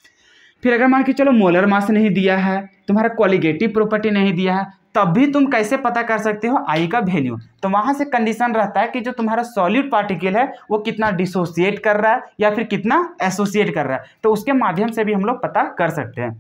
फिर अगर मान के चलो मोलर मास नहीं दिया है, तुम्हारा कोलिगेटिव प्रॉपर्टी नहीं दिया है, तब भी तुम कैसे पता कर सकते हो आई का वैल्यू, तो वहां से कंडीशन रहता है कि जो तुम्हारा सॉल्यूट पार्टिकल है वो कितना डिसोसिएट कर रहा है या फिर कितना एसोसिएट कर रहा है, तो उसके माध्यम से भी हम लोग पता कर सकते हैं।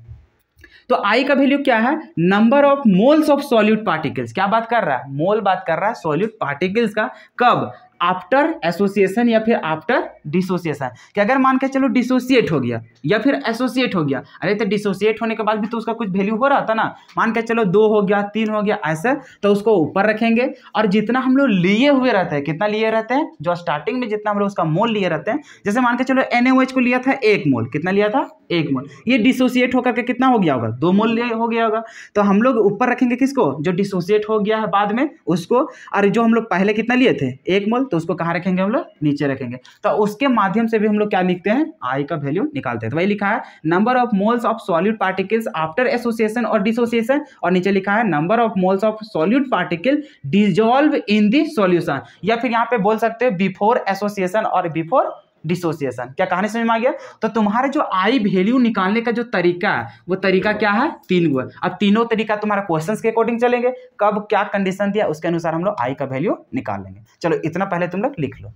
तो आई का वैल्यू क्या है, number of moles of solute particles, क्या बात कर रहा है, मोल बात कर रहा है सॉल्यूट पार्टिकल्स का, कब, आफ्टर एसोसिएशन या फिर आफ्टर डिसोसिएशन, कि अगर मान के चलो डिसोसिएट हो गया या फिर एसोसिएट हो गया, अरे तो डिसोसिएट होने के बाद भी तो उसका कुछ वैल्यू हो रहा था ना, मान के चलो दो हो गया, तीन हो गया, ऐसे तो उसको ऊपर रखेंगे और जितना हम लोग लिए हुए रहते हैं, कितना लिए रहते हैं, जो स्टार्टिंग में जितना हम लोग उसका मोल लिए रहते हैं, जैसे मान के चलो एन ए ओ एच को लिया था एक मोल, कितना लिया था, एक मोल, ये डिसोसिएट होकर के कितना हो गया होगा, दो मोल लिए हो गया होगा, तो हम लोग ऊपर रखेंगे किसको, जो डिसोसिएट हो गया है बाद में उसको, और जो हम लोग पहले कितना लिए थे, एक मोल, तो उसको कहाँ रखेंगे हम लोग, नीचे रखेंगे। तो उसके माध्यम से भी हम लोग क्या लिखते हैं, आई का वैल्यू निकालते हैं। तो वही लिखा है number of moles of solute particles after association और डिसोसिएशन, और नीचे लिखा है number of moles of solute particle dissolve in the solution, या फिर यहाँ पे बोल सकते हैं बिफोर एसोसिएशन और बिफोर डिसोसिएशन। क्या कहानी समझ में आ गया? तो तुम्हारे जो आई वैल्यू निकालने का जो तरीका है वो तरीका क्या है, तीन गो है। अब तीनों तरीका तुम्हारा क्वेश्चंस के अकॉर्डिंग चलेंगे, कब क्या कंडीशन दिया उसके अनुसार हम लोग आई का वैल्यू निकाल लेंगे। चलो इतना पहले तुम लोग लिख लो।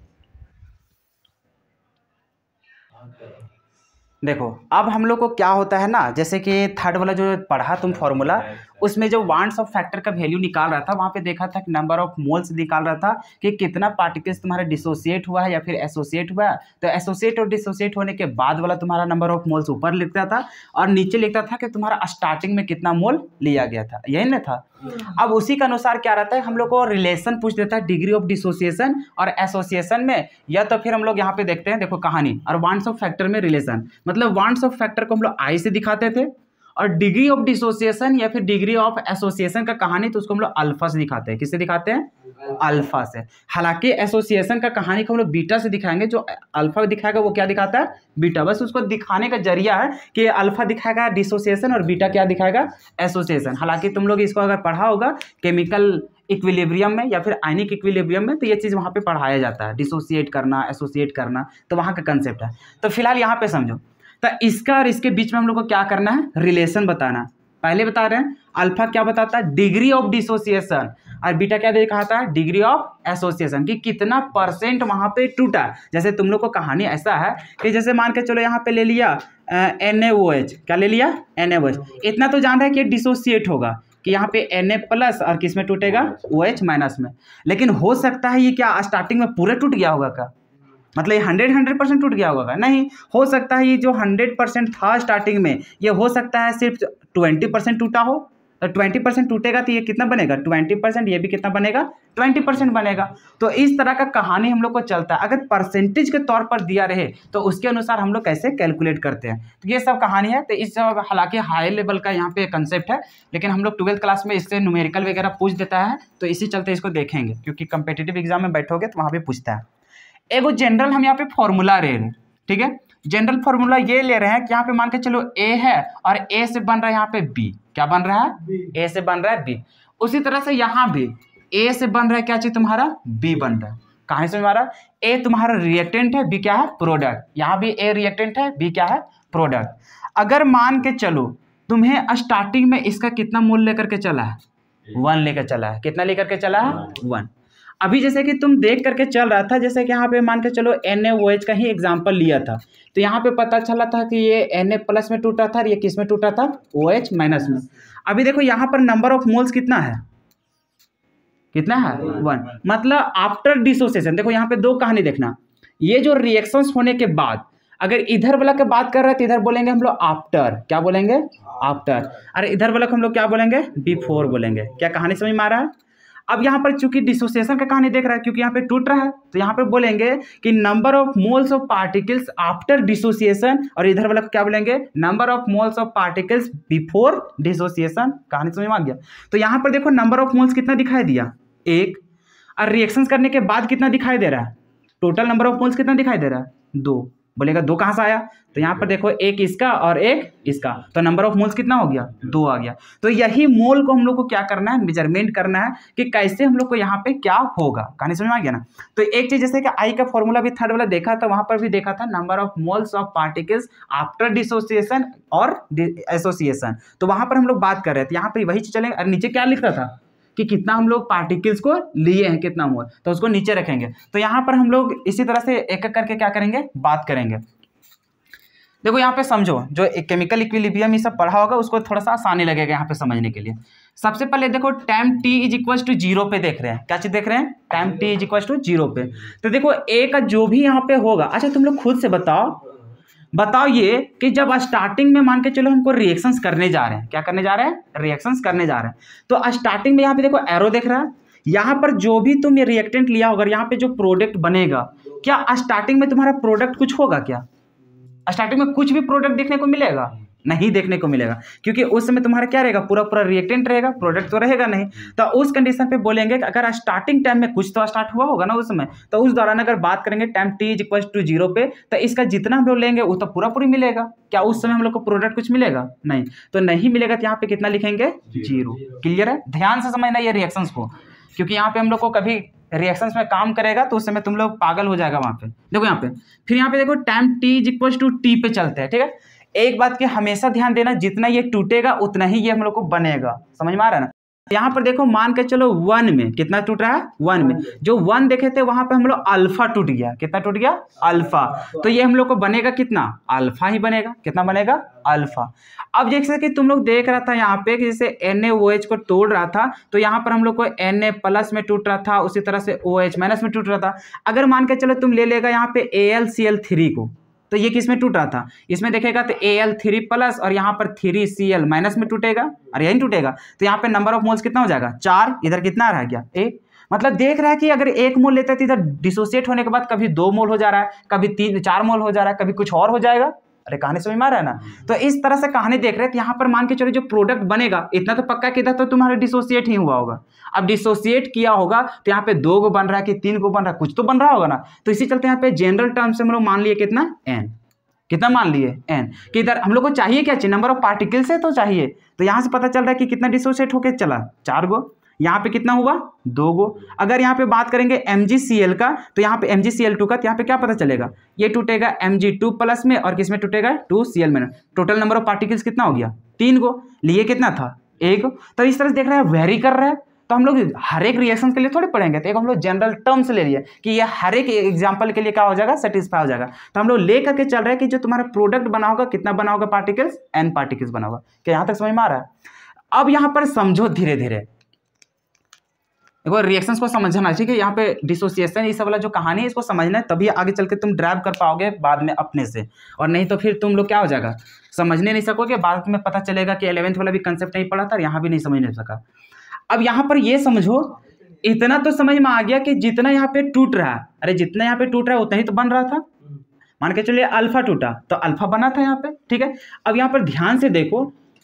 देखो अब हम लोग को क्या होता है ना, जैसे कि थर्ड वाला जो पढ़ा तुम फॉर्मूला, उसमें जो वांट्स ऑफ फैक्टर का वैल्यू निकाल रहा था, वहाँ पे देखा था कि नंबर ऑफ मोल्स निकाल रहा था कि कितना पार्टिकल्स तुम्हारा डिसोसिएट हुआ है या फिर एसोसिएट हुआ है। तो एसोसिएट और डिसोसिएट होने के बाद वाला तुम्हारा नंबर ऑफ मोल्स ऊपर लिखता था और नीचे लिखता था कि तुम्हारा स्टार्टिंग में कितना मोल लिया गया था, यही ना था। अब उसी के अनुसार क्या रहता है, हम लोग को रिलेशन पूछ देता है डिग्री ऑफ डिसोसिएशन और एसोसिएशन में, या तो फिर हम लोग यहाँ पे देखते हैं, देखो कहानी और वांट्स ऑफ फैक्टर में रिलेशन, मतलब वांट्स ऑफ फैक्टर को हम लोग आई से दिखाते थे और डिग्री ऑफ डिसोसिएशन या फिर डिग्री ऑफ एसोसिएशन का कहानी तो उसको हम लोग अल्फा से दिखाते हैं। किससे दिखाते हैं? अल्फा से। हालांकि एसोसिएशन का कहानी को हम लोग बीटा से दिखाएंगे, जो अल्फा दिखाएगा वो क्या दिखाता है, बीटा। बस उसको दिखाने का जरिया है कि अल्फा दिखाएगा डिसोसिएशन और बीटा क्या दिखाएगा, एसोसिएशन। हालांकि तुम लोग इसको अगर पढ़ा होगा केमिकल इक्विलिब्रियम में या फिर आयनिक इक्विलिब्रियम में, तो ये चीज़ वहाँ पे पढ़ाया जाता है, डिसोसिएट करना, एसोसिएट करना, तो वहाँ का कंसेप्ट है। तो फिलहाल यहाँ पे समझो, तो इसका और इसके बीच में हम लोग को क्या करना है, रिलेशन बताना। पहले बता रहे हैं अल्फा क्या बताता है, डिग्री ऑफ डिसोसिएशन, और बीटा क्या दिखाता है, डिग्री ऑफ एसोसिएशन, कि कितना परसेंट वहां पे टूटा। जैसे तुम लोग को कहानी ऐसा है कि जैसे मान के चलो यहाँ पे ले लिया एन ए ओ एच, क्या ले लिया, एन ए ओ एच, इतना तो जान रहा है कि डिसोसिएट होगा कि यहाँ पे Na प्लस और किस में टूटेगा, OH माइनस में। लेकिन हो सकता है ये क्या स्टार्टिंग में पूरा टूट गया होगा का, मतलब ये हंड्रेड हंड्रेड परसेंट टूट गया होगा, नहीं। हो सकता है ये जो हंड्रेड परसेंट था स्टार्टिंग में, ये हो सकता है सिर्फ ट्वेंटी परसेंट टूटा हो। तो ट्वेंटी परसेंट टूटेगा तो ये कितना बनेगा, ट्वेंटी परसेंट, ये भी कितना बनेगा, ट्वेंटी परसेंट बनेगा। तो इस तरह का कहानी हम लोग को चलता है। अगर परसेंटेज के तौर पर दिया रहे तो उसके अनुसार हम लोग कैसे कैलकुलेट करते हैं, तो ये सब कहानी है। तो इस सब हालांकि हाई लेवल का यहाँ पे कंसेप्ट है, लेकिन हम लोग ट्वेल्थ क्लास में इससे न्यूमेरिकल वगैरह पूछ देता है, तो इसी चलते इसको देखेंगे, क्योंकि कंपिटिटिव एग्जाम में बैठोगे तो वहाँ पे पूछता है। एगो जनरल हम यहाँ पे फॉर्मूला ले रहे हैं, ठीक है। जनरल फॉर्मूला ये ले रहे हैं कि यहाँ पे मान के चलो ए है और ए से बन रहा है यहाँ पे बी, क्या बन रहा है, ए से बन रहा है बी। उसी तरह से यहाँ भी ए से बन रहा है क्या चीज तुम्हारा, बी बन रहा है। कहाँ से हमारा ए तुम्हारा रिएक्टेंट है, बी क्या है, प्रोडक्ट। यहाँ भी ए रिएक्टेंट है, बी क्या है, प्रोडक्ट। अगर मान के चलो तुम्हें स्टार्टिंग में इसका कितना मोल लेकर के चला है, वन लेकर चला है, कितना लेकर के चला है, वन। अभी जैसे कि तुम देख करके चल रहा था, जैसे कि यहाँ पे मान के चलो एन ए ओ एच का ही एग्जांपल लिया था, तो यहाँ पे पता चला था कि ये Na प्लस में टूटा था और ये किस में टूटा था, OH माइनस में। अभी देखो यहाँ पर नंबर ऑफ मोल्स कितना है, कितना है, वन। मतलब आफ्टर डिसोसिएशन, देखो यहाँ पे दो कहानी देखना, ये जो रिएक्शंस होने के बाद, अगर इधर वाला के बात कर रहे हैं तो इधर बोलेंगे हम लोग आफ्टर, क्या बोलेंगे, आफ्टर। अरे इधर वाला को हम लोग क्या बोलेंगे, बिफोर बोलेंगे। क्या कहानी समझ में आ रहा है? अब यहाँ पर चूंकि डिसोसिएशन का कहानी देख रहा है, क्योंकि यहाँ पे टूट रहा है, तो यहाँ पे बोलेंगे कि number of moles of particles after dissociation, और इधर वाला क्या बोलेंगे, number of moles of particles before dissociation. कहानी समझ में आ गया? तो यहाँ पर देखो नंबर ऑफ मोल्स कितना दिखाई दिया, एक, और रिएक्शंस करने के बाद कितना दिखाई दे रहा है, टोटल नंबर ऑफ मोल्स कितना दिखाई दे रहा है, दो। बोलेगा दो कहाँ से आया, तो यहाँ पर देखो एक इसका और एक इसका, तो नंबर ऑफ मोल्स कितना हो गया, दो आ गया। तो यही मोल को हम लोग को क्या करना है, मेजरमेंट करना है कि कैसे हम लोग को यहाँ पे क्या होगा। कहानी समझ में आ गया ना? तो एक चीज जैसे कि आई का फॉर्मूला भी थर्ड वाला देखा था, वहां पर भी देखा था number of moles of particles after dissociation और एसोसिएशन, तो वहां पर हम लोग बात कर रहे थे। यहाँ पर वही चीज चलेंगे, और नीचे क्या लिखता था कि कितना हम लोग पार्टिकल्स को लिए हैं, कितना मोल, तो उसको नीचे रखेंगे। तो यहाँ पर हम लोग इसी तरह से एक एक करके क्या करेंगे, बात करेंगे। देखो यहाँ पे समझो, जो केमिकल इक्विलिब्रियम ये सब पढ़ा होगा उसको थोड़ा सा आसानी लगेगा यहाँ पे समझने के लिए। सबसे पहले देखो time t is equal to zero पे देख रहे हैं, क्या चीज देख रहे हैं, time t is equal to zero पे। तो देखो ए का जो भी यहाँ पे होगा, अच्छा तुम लोग खुद से बताओ बताओ ये कि जब स्टार्टिंग में मान के चलो हमको रिएक्शंस करने जा रहे हैं, क्या करने जा रहे हैं, रिएक्शंस करने जा रहे हैं, तो स्टार्टिंग में यहाँ पे देखो एरो देख रहा है, यहाँ पर जो भी तुम ये रिएक्टेंट लिया होगा, यहाँ पे जो प्रोडक्ट बनेगा, क्या स्टार्टिंग में तुम्हारा प्रोडक्ट कुछ होगा, क्या स्टार्टिंग में कुछ भी प्रोडक्ट देखने को मिलेगा, नहीं देखने को मिलेगा, क्योंकि उस समय तुम्हारा क्या रहेगा, पूरा पूरा रिएक्टेंट रहेगा, प्रोडक्ट तो रहेगा नहीं। तो उस कंडीशन पे बोलेंगे कि अगर स्टार्टिंग टाइम में कुछ तो स्टार्ट हुआ होगा ना उस समय, तो उस दौरान अगर बात करेंगे time t is equal to zero पे, तो इसका जितना हम लोग लेंगे वो तो पूरा पूरी मिलेगा। क्या उस समय हम लोग को प्रोडक्ट कुछ मिलेगा, नहीं, तो नहीं मिलेगा, तो यहाँ पे कितना लिखेंगे, जीरो। क्लियर है, ध्यान से समझना ये रिएक्शंस को, क्योंकि यहाँ पे हम लोग को कभी रिएक्शंस में काम करेगा तो उस समय तुम लोग पागल हो जाएगा वहां पे। देखो यहाँ पे फिर यहाँ पे देखो time t is equal to t पे चलते हैं, ठीक है। एक बात की हमेशा ध्यान देना, जितना ये टूटेगा उतना ही ये हम लोग को बनेगा, समझ में आ रहा है ना। यहाँ पर देखो मान के चलो वन में कितना टूट रहा है, वन में जो वन देखे थे वहां पे हम लोग अल्फा टूट गया, कितना टूट गया, अल्फा। तो ये हम लोग को बनेगा कितना, अल्फा ही बनेगा, कितना बनेगा, अल्फा। अब जैसे कि तुम लोग देख रहा था यहाँ पे कि जैसे एन ए ओ एच को तोड़ रहा था, तो यहाँ पर हम लोग को एन ए प्लस में टूट रहा था, उसी तरह से ओ एच माइनस में टूट रहा था। अगर मान के चलो तुम ले लेगा यहाँ पे A L C L three को, तो ये किस में टूट रहा था, इसमें देखेगा तो ए एल थ्री प्लस और यहाँ पर थ्री सी एल माइनस में टूटेगा, और यही टूटेगा। तो यहाँ पे नंबर ऑफ मोल्स कितना हो जाएगा, चार, इधर कितना रह गया, एक। मतलब देख रहा है कि अगर एक मोल लेते थे इधर डिसोसिएट होने के बाद कभी दो मोल हो जा रहा है, कभी तीन चार मोल हो जा रहा है, कभी कुछ और हो जाएगा। अरे कहानी समझ में आ रहा है ना। तो इस तरह से कहानी देख रहे थे। यहाँ पर मान के चलो जो प्रोडक्ट बनेगा इतना तो पक्का कि इधर तो तुम्हारा डिसोसिएट ही हुआ होगा। अब डिसोसिएट किया होगा तो यहाँ पे दो को बन रहा है कि तीन को बन रहा है, कुछ तो बन रहा होगा ना। तो इसी चलते यहाँ पे जनरल टर्म से हम लोग मान लिए कितना, एन, कितना मान लिए, एन। कि इधर हम लोग को चाहिए क्या, चाहिए नंबर ऑफ पार्टिकल्स है तो चाहिए। तो यहाँ से पता चल रहा है कि कितना डिसोसिएट होके चला, चार गो। यहाँ पे कितना हुआ, दो गो। अगर यहाँ पे बात करेंगे एम जी सी एल का, तो यहाँ पे M G C L two का, तो यहाँ पे क्या पता चलेगा, ये टूटेगा एम जी टू प्लस में और किस में टूटेगा, टू सी एल में। टोटल नंबर ऑफ पार्टिकल्स कितना हो गया, तीन गो। लिए कितना था, एक। तो इस तरह से देख रहे हैं वेरी कर रहा है। तो हम लोग हर एक रिएक्शन के लिए थोड़े पढ़ेंगे, तो एक हम लोग जनरल टर्म्स ले लिए कि ये हर एक एग्जांपल के लिए क्या हो जाएगा, सेटिस्फाई हो जाएगा। तो हम लोग ले करके चल रहे हैं कि जो तुम्हारा प्रोडक्ट बना होगा कितना बना होगा, पार्टिकल्स, एन पार्टिकल्स बना होगा। क्या यहाँ तक समझ में आ रहा है। अब यहाँ पर समझो धीरे धीरे, देखो रिएक्शंस को समझना, ठीक है। यहाँ पे डिसोसिएशन ये सब वाला जो कहानी है इसको समझना है, तभी आगे चल के तुम ड्राइव कर पाओगे बाद में अपने से, और नहीं तो फिर तुम लोग क्या हो जाएगा, समझने नहीं सकोगे। बाद में पता चलेगा कि इलेवेंथ वाला भी कंसेप्ट नहीं पढ़ा था, यहाँ भी नहीं समझ नहीं सका। अब यहाँ पर ये समझो, इतना तो समझ में आ गया कि जितना यहाँ पे टूट रहा है, अरे जितना यहाँ पे टूट रहा है उतना ही तो बन रहा था। मान के चलिए अल्फा टूटा तो अल्फा बना था यहाँ पे, ठीक है। अब यहाँ पर ध्यान से देखो,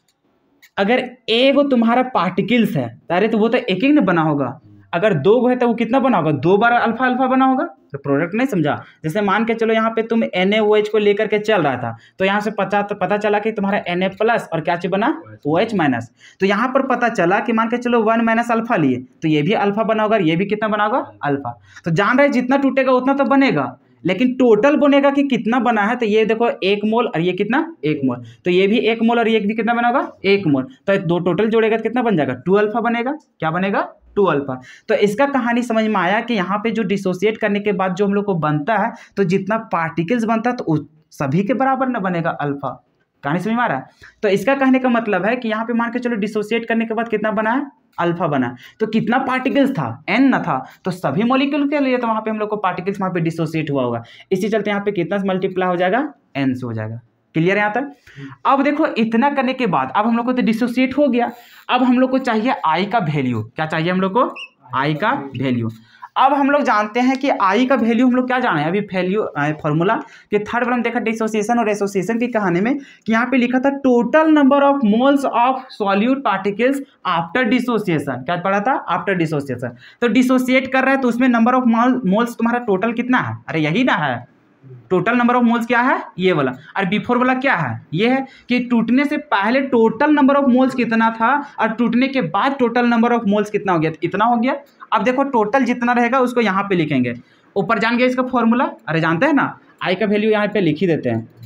अगर एक तुम्हारा पार्टिकल्स है अरे तो वो तो एक ही ने बना होगा। अगर दो गो है तो वो कितना बना होगा, दो बार अल्फा अल्फा बना होगा। तो प्रोडक्ट नहीं समझा। जैसे मान के चलो यहाँ पे तुम एन ए ओ एच को लेकर के चल रहा था, तो यहाँ से पता तो पता चला कि तुम्हारा एन ए प्लस और क्या चीज बना, ओ एच माइनस। तो यहाँ पर पता चला कि मान के चलो वन माइनस अल्फा लिए, तो ये भी अल्फा बना होगा, ये भी कितना बना होगा, अल्फा। तो जान रहे जितना टूटेगा उतना तो बनेगा, लेकिन टोटल बनेगा कि कितना बना है। तो ये देखो एक मोल और ये कितना, एक मोल। तो ये भी एक मोल और ये भी कितना बना होगा, एक मोल। तो दो टोटल जोड़ेगा तो कितना बन जाएगा, टू अल्फा बनेगा। क्या बनेगा, टू अल्फा। तो इसका कहानी समझ में आया कि यहाँ पे जो डिसोसिएट करने के बाद जो हम लोग को बनता है, तो जितना पार्टिकल्स बनता है तो सभी के बराबर ना बनेगा अल्फा। कहानी समझ में आ रहा है। तो इसका कहने का मतलब है कि यहाँ पे मान के चलो डिसोसिएट करने के बाद कितना बना है, अल्फा बना। तो कितना पार्टिकल्स था, एन ना था, तो सभी मॉलिक्यूल के लिए तो वहां पे हम लोग को पार्टिकल्स वहां पे डिसोसिएट हुआ होगा। इसी चलते यहाँ पे कितना मल्टीप्लाई हो जाएगा, एन से हो जाएगा। क्लियर है यहाँ तक। अब देखो इतना करने के बाद अब हम लोग को तो डिसोसिएट हो गया। अब हम लोग को चाहिए आई का वैल्यू। क्या चाहिए हम लोग को, आई का वैल्यू। अब हम लोग जानते हैं कि आई का वैल्यू हम लोग क्या जाने अभी वैल्यू फॉर्मूला कि थर्ड वाला देखा डिसोसिएशन और एसोसिएशन की कहानी में कि यहाँ पे लिखा था total number of moles of solute particles after dissociation. क्या पढ़ा था, आफ्टर डिसोसिएशन। तो डिसोसिएट कर रहा है तो उसमें नंबर ऑफ मोल्स तुम्हारा टोटल कितना है, अरे यही ना है। टोटल नंबर ऑफ मोल्स क्या है, ये वाला। और बिफोर वाला क्या है, ये है कि टूटने से पहले टोटल नंबर ऑफ मोल्स कितना था और टूटने के बाद टोटल नंबर ऑफ मोल्स कितना हो गया, इतना हो गया। अब देखो टोटल जितना रहेगा उसको यहाँ पे लिखेंगे। ऊपर जान गया इसका फॉर्मूला, अरे जानते हैं ना, आई का वैल्यू यहाँ पे लिख ही देते हैं।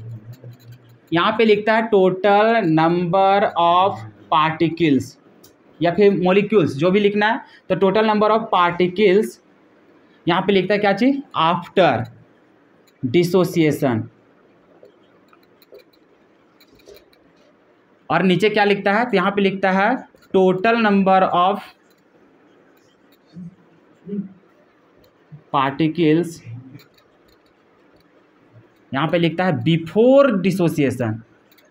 यहाँ पे लिखता है टोटल नंबर ऑफ पार्टिकल्स या फिर मॉलिक्यूल्स, जो भी लिखना है। तो टोटल नंबर ऑफ पार्टिकल्स यहाँ पे लिखता है क्या चीज, आफ्टर डिसोसिएशन। और नीचे क्या लिखता है, तो यहाँ पे लिखता है टोटल नंबर ऑफ पार्टिकल्स, यहाँ पे लिखता है बिफोर डिसोसिएशन।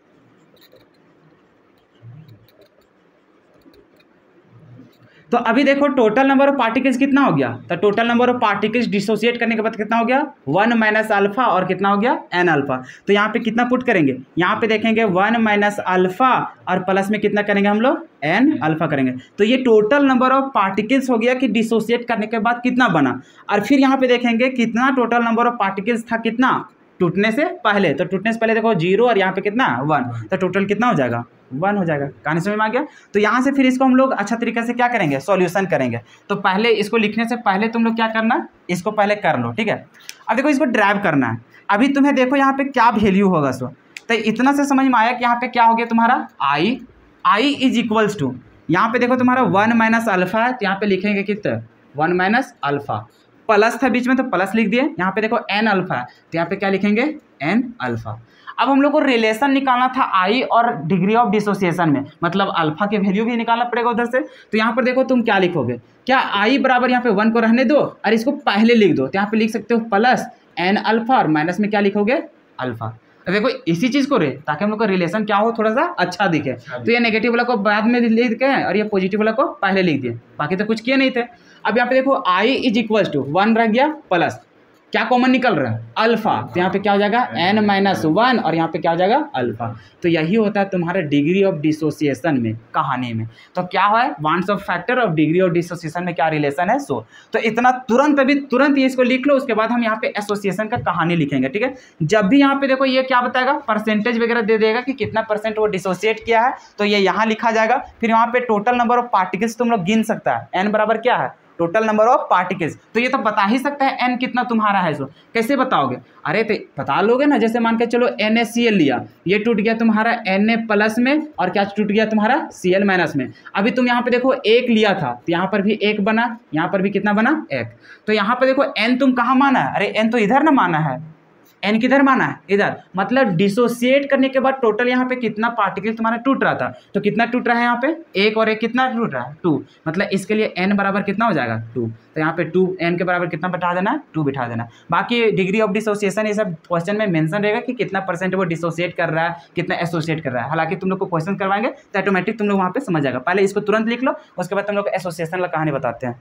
तो अभी देखो टोटल नंबर ऑफ पार्टिकल्स कितना हो गया, तो total number of particles dissociate करने के बाद कितना हो गया, वन माइनस अल्फा और कितना हो गया एन अल्फा। तो यहाँ पे कितना पुट करेंगे, यहाँ पे देखेंगे वन माइनस अल्फा और प्लस में कितना करेंगे हम लोग, एन अल्फा करेंगे। तो ये टोटल नंबर ऑफ पार्टिकल्स हो गया कि डिसोसिएट करने के बाद कितना बना। और फिर यहाँ पे देखेंगे कितना टोटल नंबर ऑफ पार्टिकल्स था, कितना टूटने से पहले, तो टूटने से पहले देखो जीरो और यहाँ पे कितना वन, तो टोटल कितना हो जाएगा, वन हो जाएगा। कहानी समझ में आ गया। तो यहाँ से फिर इसको हम लोग अच्छा तरीके से क्या करेंगे, सॉल्यूशन करेंगे। तो पहले इसको लिखने से पहले तुम लोग क्या करना, इसको पहले कर लो, ठीक है। अब देखो इसको ड्राइव करना है। अभी तुम्हें देखो यहाँ पे क्या वैल्यू होगा, सो तो इतना से समझ में आया कि यहाँ पे क्या हो गया तुम्हारा i, i is equals to, यहाँ पे देखो तुम्हारा वन माइनस अल्फा है, तो यहाँ पे लिखेंगे कितना, वन माइनस अल्फा, प्लस था बीच में तो प्लस लिख दिए। यहाँ पे देखो एन अल्फा है, तो यहाँ पे क्या लिखेंगे, एन अल्फा। अब हम लोग को रिलेशन निकालना था आई और डिग्री ऑफ डिसोसिएशन में, मतलब अल्फा के वैल्यू भी निकालना पड़ेगा उधर से। तो यहाँ पर देखो तुम क्या लिखोगे, क्या आई बराबर यहाँ पे वन को रहने दो और इसको पहले लिख दो, तो यहाँ पे लिख सकते हो प्लस एन अल्फा और माइनस में क्या लिखोगे, अल्फा। देखो इसी चीज़ को रे, ताकि हम लोग का रिलेशन क्या हो, थोड़ा सा अच्छा दिखे। तो ये नेगेटिव वाला को बाद में लिख के और ये पॉजिटिव वाला को पहले लिख दिए, बाकी तो कुछ किए नहीं थे। अब यहाँ पे देखो i is equal to one रह गया, प्लस क्या कॉमन निकल रहा है, अल्फा, तो यहाँ पे क्या हो जाएगा एन माइनस वन और यहाँ पे क्या हो जाएगा अल्फा। तो यही होता है तुम्हारा डिग्री ऑफ डिसोसिएशन में, कहानी में। तो क्या है, वंस ऑफ फैक्टर ऑफ डिग्री ऑफ डिसोसिएशन में क्या रिलेशन है, सो तो इतना तुरंत अभी तुरंत ये इसको लिख लो। उसके बाद हम यहाँ पे एसोसिएशन का कहानी लिखेंगे, ठीक है। जब भी यहाँ पे देखो ये क्या बताएगा, परसेंटेज वगैरह दे देगा कि कितना परसेंट वो डिसोसिएट किया है, तो ये यहाँ लिखा जाएगा। फिर यहाँ पे टोटल नंबर ऑफ पार्टिकल्स तुम लोग गिन सकता है, एन बराबर क्या है, टोटल नंबर ऑफ पार्टिकल्स। तो ये तो बता ही सकता है एन कितना तुम्हारा है, सो कैसे बताओगे, अरे तो बता लोगे ना। जैसे मान के चलो एन ए सी एल लिया, ये टूट गया तुम्हारा एन ए प्लस में और क्या टूट गया तुम्हारा सी एल माइनस में। अभी तुम यहाँ पे देखो एक लिया था, तो यहाँ पर भी एक बना, यहाँ पर भी कितना बना, एक। तो यहाँ पर देखो एन तुम कहाँ माना है, अरे एन तो इधर ना माना है, एन किधर माना है, इधर। मतलब डिसोसिएट करने के बाद टोटल यहाँ पे कितना पार्टिकल तुम्हारा टूट रहा था, तो कितना टूट रहा है यहाँ पे, एक और एक कितना टूट रहा है, टू। मतलब इसके लिए एन बराबर कितना हो जाएगा, टू। तो यहाँ पे टू, एन के बराबर कितना बैठा देना है, टू बैठा देना। बाकी डिग्री ऑफ डिसोसिएशन ये सब क्वेश्चन में मेंशन रहेगा कि कितना परसेंट वो डिसोसिएट कर रहा है, कितना एसोसिएट कर रहा है। हालांकि तुम लोग को क्वेश्चन करवाएंगे तो ऑटोमेटिक तुम लोग वहाँ पे समझ जाएगा। पहले इसको तुरंत लिख लो, उसके बाद तुम लोग एसोसिएशन वाला कहानी बताते हैं।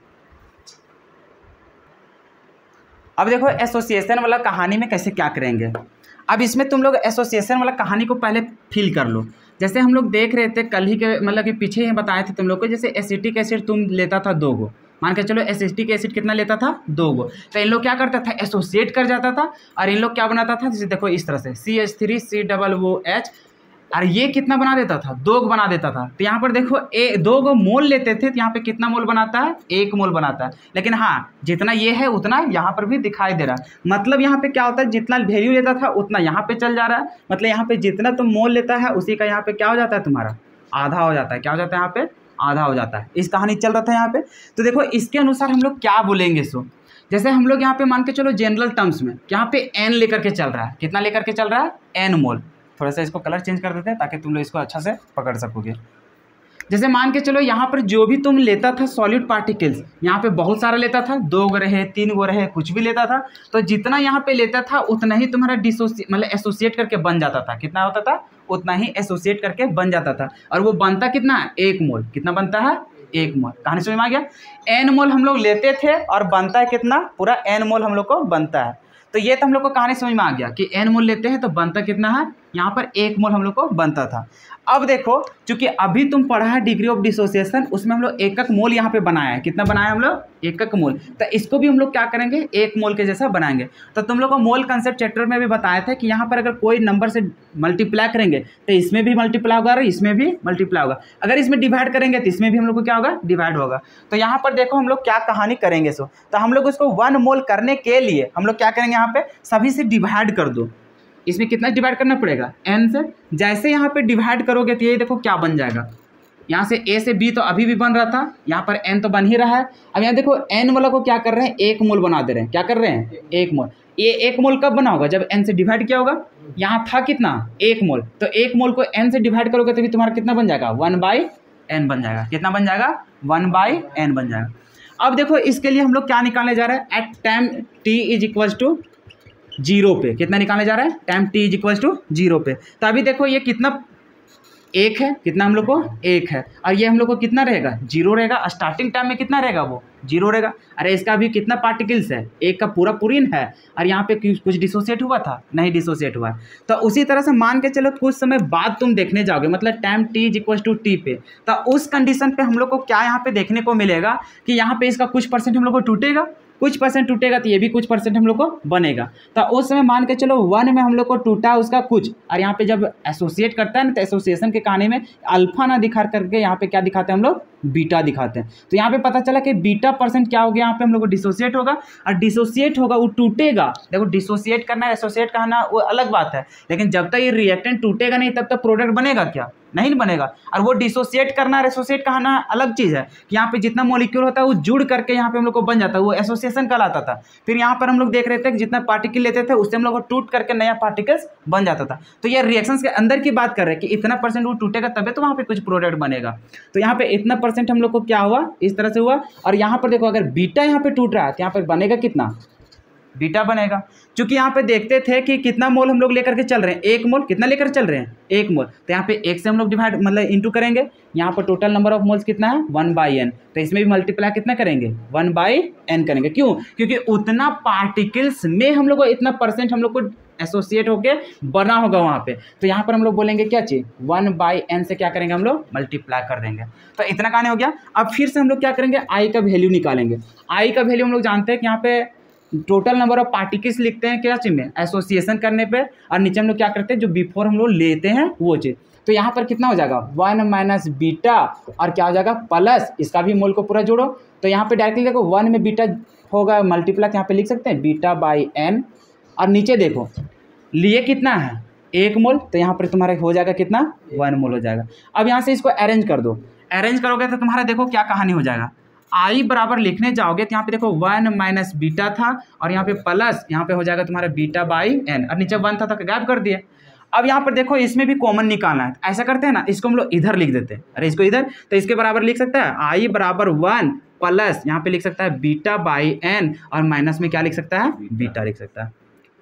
अब देखो एसोसिएशन वाला कहानी में कैसे क्या करेंगे। अब इसमें तुम लोग एसोसिएशन वाला कहानी को पहले फील कर लो। जैसे हम लोग देख रहे थे कल ही के, मतलब कि पीछे ही बताए थे तुम लोग को, जैसे एसिटिक एसिड तुम लेता था दो गो, मान के चलो एसिटिक एसिड कितना लेता था, दो गो। तो इन लोग क्या करता था, एसोसिएट कर जाता था और इन लोग क्या बनाता था, जैसे देखो इस तरह से C H three C double O H, और ये कितना बना देता था, दो बना देता था। तो यहाँ पर देखो ए दो गो मोल लेते थे, तो यहाँ पे कितना मोल बनाता है, एक मोल बनाता है। लेकिन हाँ जितना ये है उतना यहाँ पर भी दिखाई दे रहा है। मतलब यहाँ पे क्या होता है, जितना वैल्यू लेता था उतना यहाँ पे चल जा रहा है। मतलब यहाँ पे जितना तुम मोल लेता है उसी का यहाँ पे क्या हो जाता है, तुम्हारा आधा हो जाता है। क्या हो जाता है, यहाँ पे आधा हो जाता है। इस कहानी चल रहा था यहाँ पे। तो देखो इसके अनुसार हम लोग क्या बोलेंगे, सो जैसे हम लोग यहाँ पे मान के चलो जनरल टर्म्स में यहाँ पे एन लेकर के चल रहा है, कितना लेकर के चल रहा है, एन मोल। थोड़ा सा इसको कलर चेंज कर देते हैं ताकि तुम लोग इसको अच्छा से पकड़ सकोगे। जैसे मान के चलो यहाँ पर जो भी तुम लेता था सॉलिड पार्टिकल्स, यहाँ पे बहुत सारा लेता था, दो गो रहे, तीन गो रहे, कुछ भी लेता था, तो जितना यहाँ पे लेता था उतना ही तुम्हारा डिसोसिएट मतलब एसोसिएट करके बन जाता था। कितना होता था, उतना ही एसोसिएट करके बन जाता था। और वो बनता कितना है, एक मोल। कितना बनता है, एक मोल। कहानी समझ में आ गया। एन मोल हम लोग लेते थे और बनता है कितना, पूरा एन मोल हम लोग को बनता है। तो ये तो हम लोग को कहानी समझ में आ गया कि एन मोल लेते हैं तो बनता कितना है, यहाँ पर एक मोल हम लोग को बनता था। अब देखो चूंकि अभी तुम पढ़ा है डिग्री ऑफ डिसोसिएशन, उसमें हम लोग एकक मोल यहाँ पे बनाया है। कितना बनाया हम लोग, एकक मोल। तो इसको भी हम लोग क्या करेंगे, एक मोल के जैसा बनाएंगे। तो तुम लोग को मोल कंसेप्ट चैप्टर में भी बताया था कि यहाँ पर अगर कोई नंबर से मल्टीप्लाई करेंगे तो इसमें भी मल्टीप्लाई होगा और इसमें भी मल्टीप्लाई होगा। अगर इसमें डिवाइड करेंगे तो इसमें भी हम लोग को क्या होगा, डिवाइड होगा। तो यहाँ पर देखो हम लोग क्या कहानी करेंगे। सो तो हम लोग उसको वन मोल करने के लिए हम लोग क्या करेंगे, यहाँ पे सभी से डिवाइड कर दो। इसमें कितना डिवाइड करना पड़ेगा, एन से। जैसे यहाँ पे डिवाइड करोगे तो ये देखो क्या बन जाएगा, यहाँ से ए से बी तो अभी भी बन रहा था, यहाँ पर एन तो बन ही रहा है। अब यहाँ देखो एन वाला को क्या कर रहे हैं, एक मोल बना दे रहे हैं। क्या कर रहे हैं, एक मोल। ये एक मोल कब बना होगा, जब एन से डिवाइड किया होगा। यहाँ था कितना, एक मोल, तो एक मोल को एन से डिवाइड करोगे तो भी तुम्हारा कितना बन जाएगा, वन बाई एन बन जाएगा। कितना बन जाएगा, वन बाई एन बन जाएगा। अब देखो इसके लिए हम लोग क्या निकालने जा रहे हैं, at time t is equals to zero पे कितना निकालने जा रहा है, time t is equals to zero पे। तो अभी देखो ये कितना, एक है, कितना हम लोग को एक है, और ये हम लोग को कितना रहेगा, जीरो रहेगा। स्टार्टिंग टाइम में कितना रहेगा, वो जीरो रहेगा। अरे इसका भी कितना पार्टिकल्स है, एक का पूरा पूरीन है, और यहाँ पे कुछ डिसोसिएट हुआ था, नहीं डिसोसिएट हुआ है। तो उसी तरह से मान के चलो कुछ समय बाद तुम देखने जाओगे, मतलब time t is equal to t पे, तो उस कंडीशन पे हम लोग को क्या यहाँ पे देखने को मिलेगा कि यहाँ पे इसका कुछ परसेंट हम लोग को टूटेगा, कुछ परसेंट टूटेगा, तो ये भी कुछ परसेंट हम लोग को बनेगा। तो उस समय मान के चलो वन में हम लोग को टूटा उसका कुछ, और यहाँ पे जब एसोसिएट करता है ना, तो एसोसिएशन के कहानी में अल्फा ना दिखा करके यहाँ पे क्या दिखाते हैं हम लोग, बीटा दिखाते हैं। तो यहाँ पे पता चला कि बीटा परसेंट क्या हो गया, यहाँ पे हम लोग को डिसोसिएट होगा, और डिसोसिएट होगा वो टूटेगा। देखो डिसोसिएट करना, एसोसिएट करना वो अलग बात है, लेकिन जब तक ये रिएक्टेंट टूटेगा नहीं तब तक प्रोडक्ट बनेगा क्या, नहीं बनेगा। और वो डिसोसिएट करना, एसोसिएट कहना अलग चीज़ है कि यहाँ पे जितना मॉलिक्यूल होता है वो जुड़ करके यहाँ पे हम लोग को बन जाता है, वो एसोसिएशन कहलाता था। फिर यहाँ पर हम लोग देख रहे थे कि जितना पार्टिकल लेते थे उससे हम लोग को टूट करके नया पार्टिकल्स बन जाता था। तो ये रिएक्शंस के अंदर की बात कर रहे हैं कि इतना परसेंट वो टूटेगा तभी तो वहाँ पे कुछ प्रोडक्ट बनेगा। तो यहाँ पे इतना परसेंट हम लोग को क्या हुआ, इस तरह से हुआ। और यहाँ पर देखो अगर बीटा यहाँ पे टूट रहा है तो यहाँ पर बनेगा कितना, बीटा बनेगा। क्योंकि यहाँ पे देखते थे कि कितना मोल हम लोग लेकर के चल रहे हैं, एक मोल, कितना लेकर चल रहे हैं, एक मोल। तो यहाँ पे एक से हम लोग डिवाइड मतलब इंटू करेंगे, यहाँ पर टोटल नंबर ऑफ मोल्स कितना है, वन बाई एन। तो इसमें भी मल्टीप्लाई कितना करेंगे, वन बाई एन करेंगे। क्यों, क्योंकि उतना पार्टिकल्स में हम लोग को इतना परसेंट हम लोग को एसोसिएट होके बना होगा वहाँ पे। तो यहाँ पर हम लोग बोलेंगे क्या चीज़, वन बाई एन से क्या करेंगे हम लोग, मल्टीप्लाई कर देंगे। तो इतना कहानी हो गया। अब फिर से हम लोग क्या करेंगे, आई का वैल्यू निकालेंगे। आई का वैल्यू हम लोग जानते हैं कि यहाँ पे टोटल नंबर ऑफ पार्टिकल्स लिखते हैं क्या चीज़ में, एसोसिएशन करने पे, और नीचे हम लोग क्या करते हैं जो बिफोर हम लोग लेते हैं वो चीज़। तो यहाँ पर कितना हो जाएगा, वन माइनस बीटा, और क्या हो जाएगा प्लस इसका भी मोल को पूरा जोड़ो। तो यहाँ पे डायरेक्टली देखो वन में बीटा होगा मल्टीप्लाई, यहाँ पे लिख सकते हैं बीटा बाई एन, और नीचे देखो लिए कितना है, एक मोल, तो यहाँ पर तुम्हारा हो जाएगा कितना, वन मोल हो जाएगा। अब यहाँ से इसको अरेंज कर दो, अरेंज करोगे तो तुम्हारा देखो क्या कहानी हो जाएगा। आई बराबर लिखने जाओगे तो यहाँ पे देखो वन माइनस बीटा था, और यहाँ पे प्लस यहाँ पे हो जाएगा तुम्हारा बीटा बाई एन, और नीचे वन था तो गैप कर दिए। अब यहाँ पर देखो इसमें भी कॉमन निकालना है, ऐसा करते हैं ना, इसको हम लोग इधर लिख देते हैं, अरे इसको इधर, तो इसके बराबर लिख सकता है आई बराबर वन प्लस यहाँ पे लिख सकता है बीटा बाई एन, और माइनस में क्या लिख सकता है, बीटा लिख सकता है,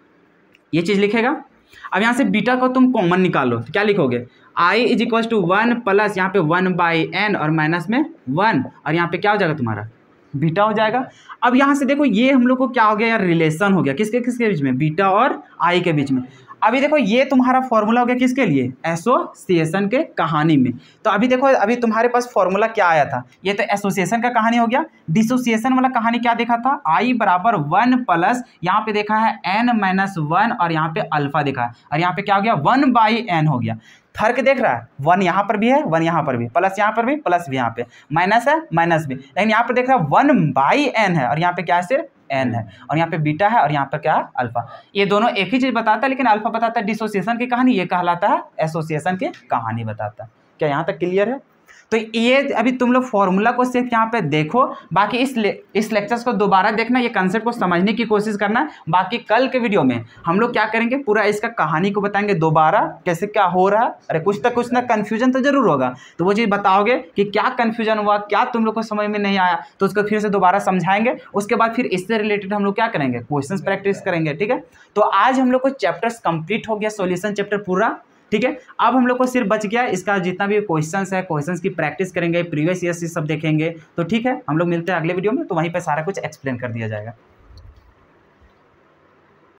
ये चीज़ लिखेगा। अब यहाँ से बीटा को तुम कॉमन निकाल लो तो क्या लिखोगे, i is equal to one plus यहाँ पे वन बाई एन, और माइनस में वन, और यहाँ पे क्या हो जाएगा तुम्हारा, बीटा हो जाएगा। अब यहाँ से देखो ये हम लोग को क्या हो गया यार, रिलेशन हो गया किसके किसके बीच में, बीटा और आई के बीच में। अभी देखो ये तुम्हारा फॉर्मूला हो गया किसके लिए, एसोसिएशन के कहानी में। तो अभी देखो अभी तुम्हारे पास फॉर्मूला क्या आया था, ये तो एसोसिएशन का कहानी हो गया। डिसोसिएशन वाला कहानी क्या देखा था, आई बराबर वन प्लस यहाँ पे देखा है एन माइनस वन, और यहाँ पे अल्फा देखा है, और यहाँ पे क्या हो गया, वन बाई एन हो गया। फर्क देख रहा है, वन यहाँ पर भी है, वन यहाँ पर भी, प्लस यहाँ पर भी, प्लस भी यहाँ पे, माइनस है, माइनस भी, लेकिन यहाँ पर देख रहा है वन बाई एन है, और यहाँ पे क्या है, सिर्फ एन है, और यहाँ पे बीटा है, और यहाँ पर क्या है, अल्फा। ये दोनों एक ही चीज़ बताता है, लेकिन अल्फा बताता है डिसोसिएशन की कहानी, ये कहलाता है एसोसिएशन की कहानी बताता है। क्या यहाँ तक क्लियर है? तो ये अभी तुम लोग फॉर्मूला को सिर्फ यहाँ पे देखो, बाकी इस ले, इस लेक्चर्स को दोबारा देखना, ये कंसेप्ट को समझने की कोशिश करना। बाकी कल के वीडियो में हम लोग क्या करेंगे, पूरा इसका कहानी को बताएंगे दोबारा, कैसे क्या हो रहा है। अरे कुछ तो कुछ ना कन्फ्यूजन तो जरूर होगा, तो वो चीज़ बताओगे कि क्या कन्फ्यूजन हुआ, क्या तुम लोग को समझ में नहीं आया, तो उसको फिर से दोबारा समझाएंगे। उसके बाद फिर इससे रिलेटेड हम लोग क्या करेंगे, क्वेश्चन प्रैक्टिस करेंगे। ठीक है, तो आज हम लोग को चैप्टर्स कंप्लीट हो गया, सॉल्यूशन चैप्टर पूरा। ठीक है, अब हम लोग को सिर्फ बच गया इसका जितना भी क्वेश्चंस है, क्वेश्चंस की प्रैक्टिस करेंगे, प्रीवियस ईयर से सब देखेंगे। तो ठीक है, हम लोग मिलते हैं अगले वीडियो में, तो वहीं पे सारा कुछ एक्सप्लेन कर दिया जाएगा।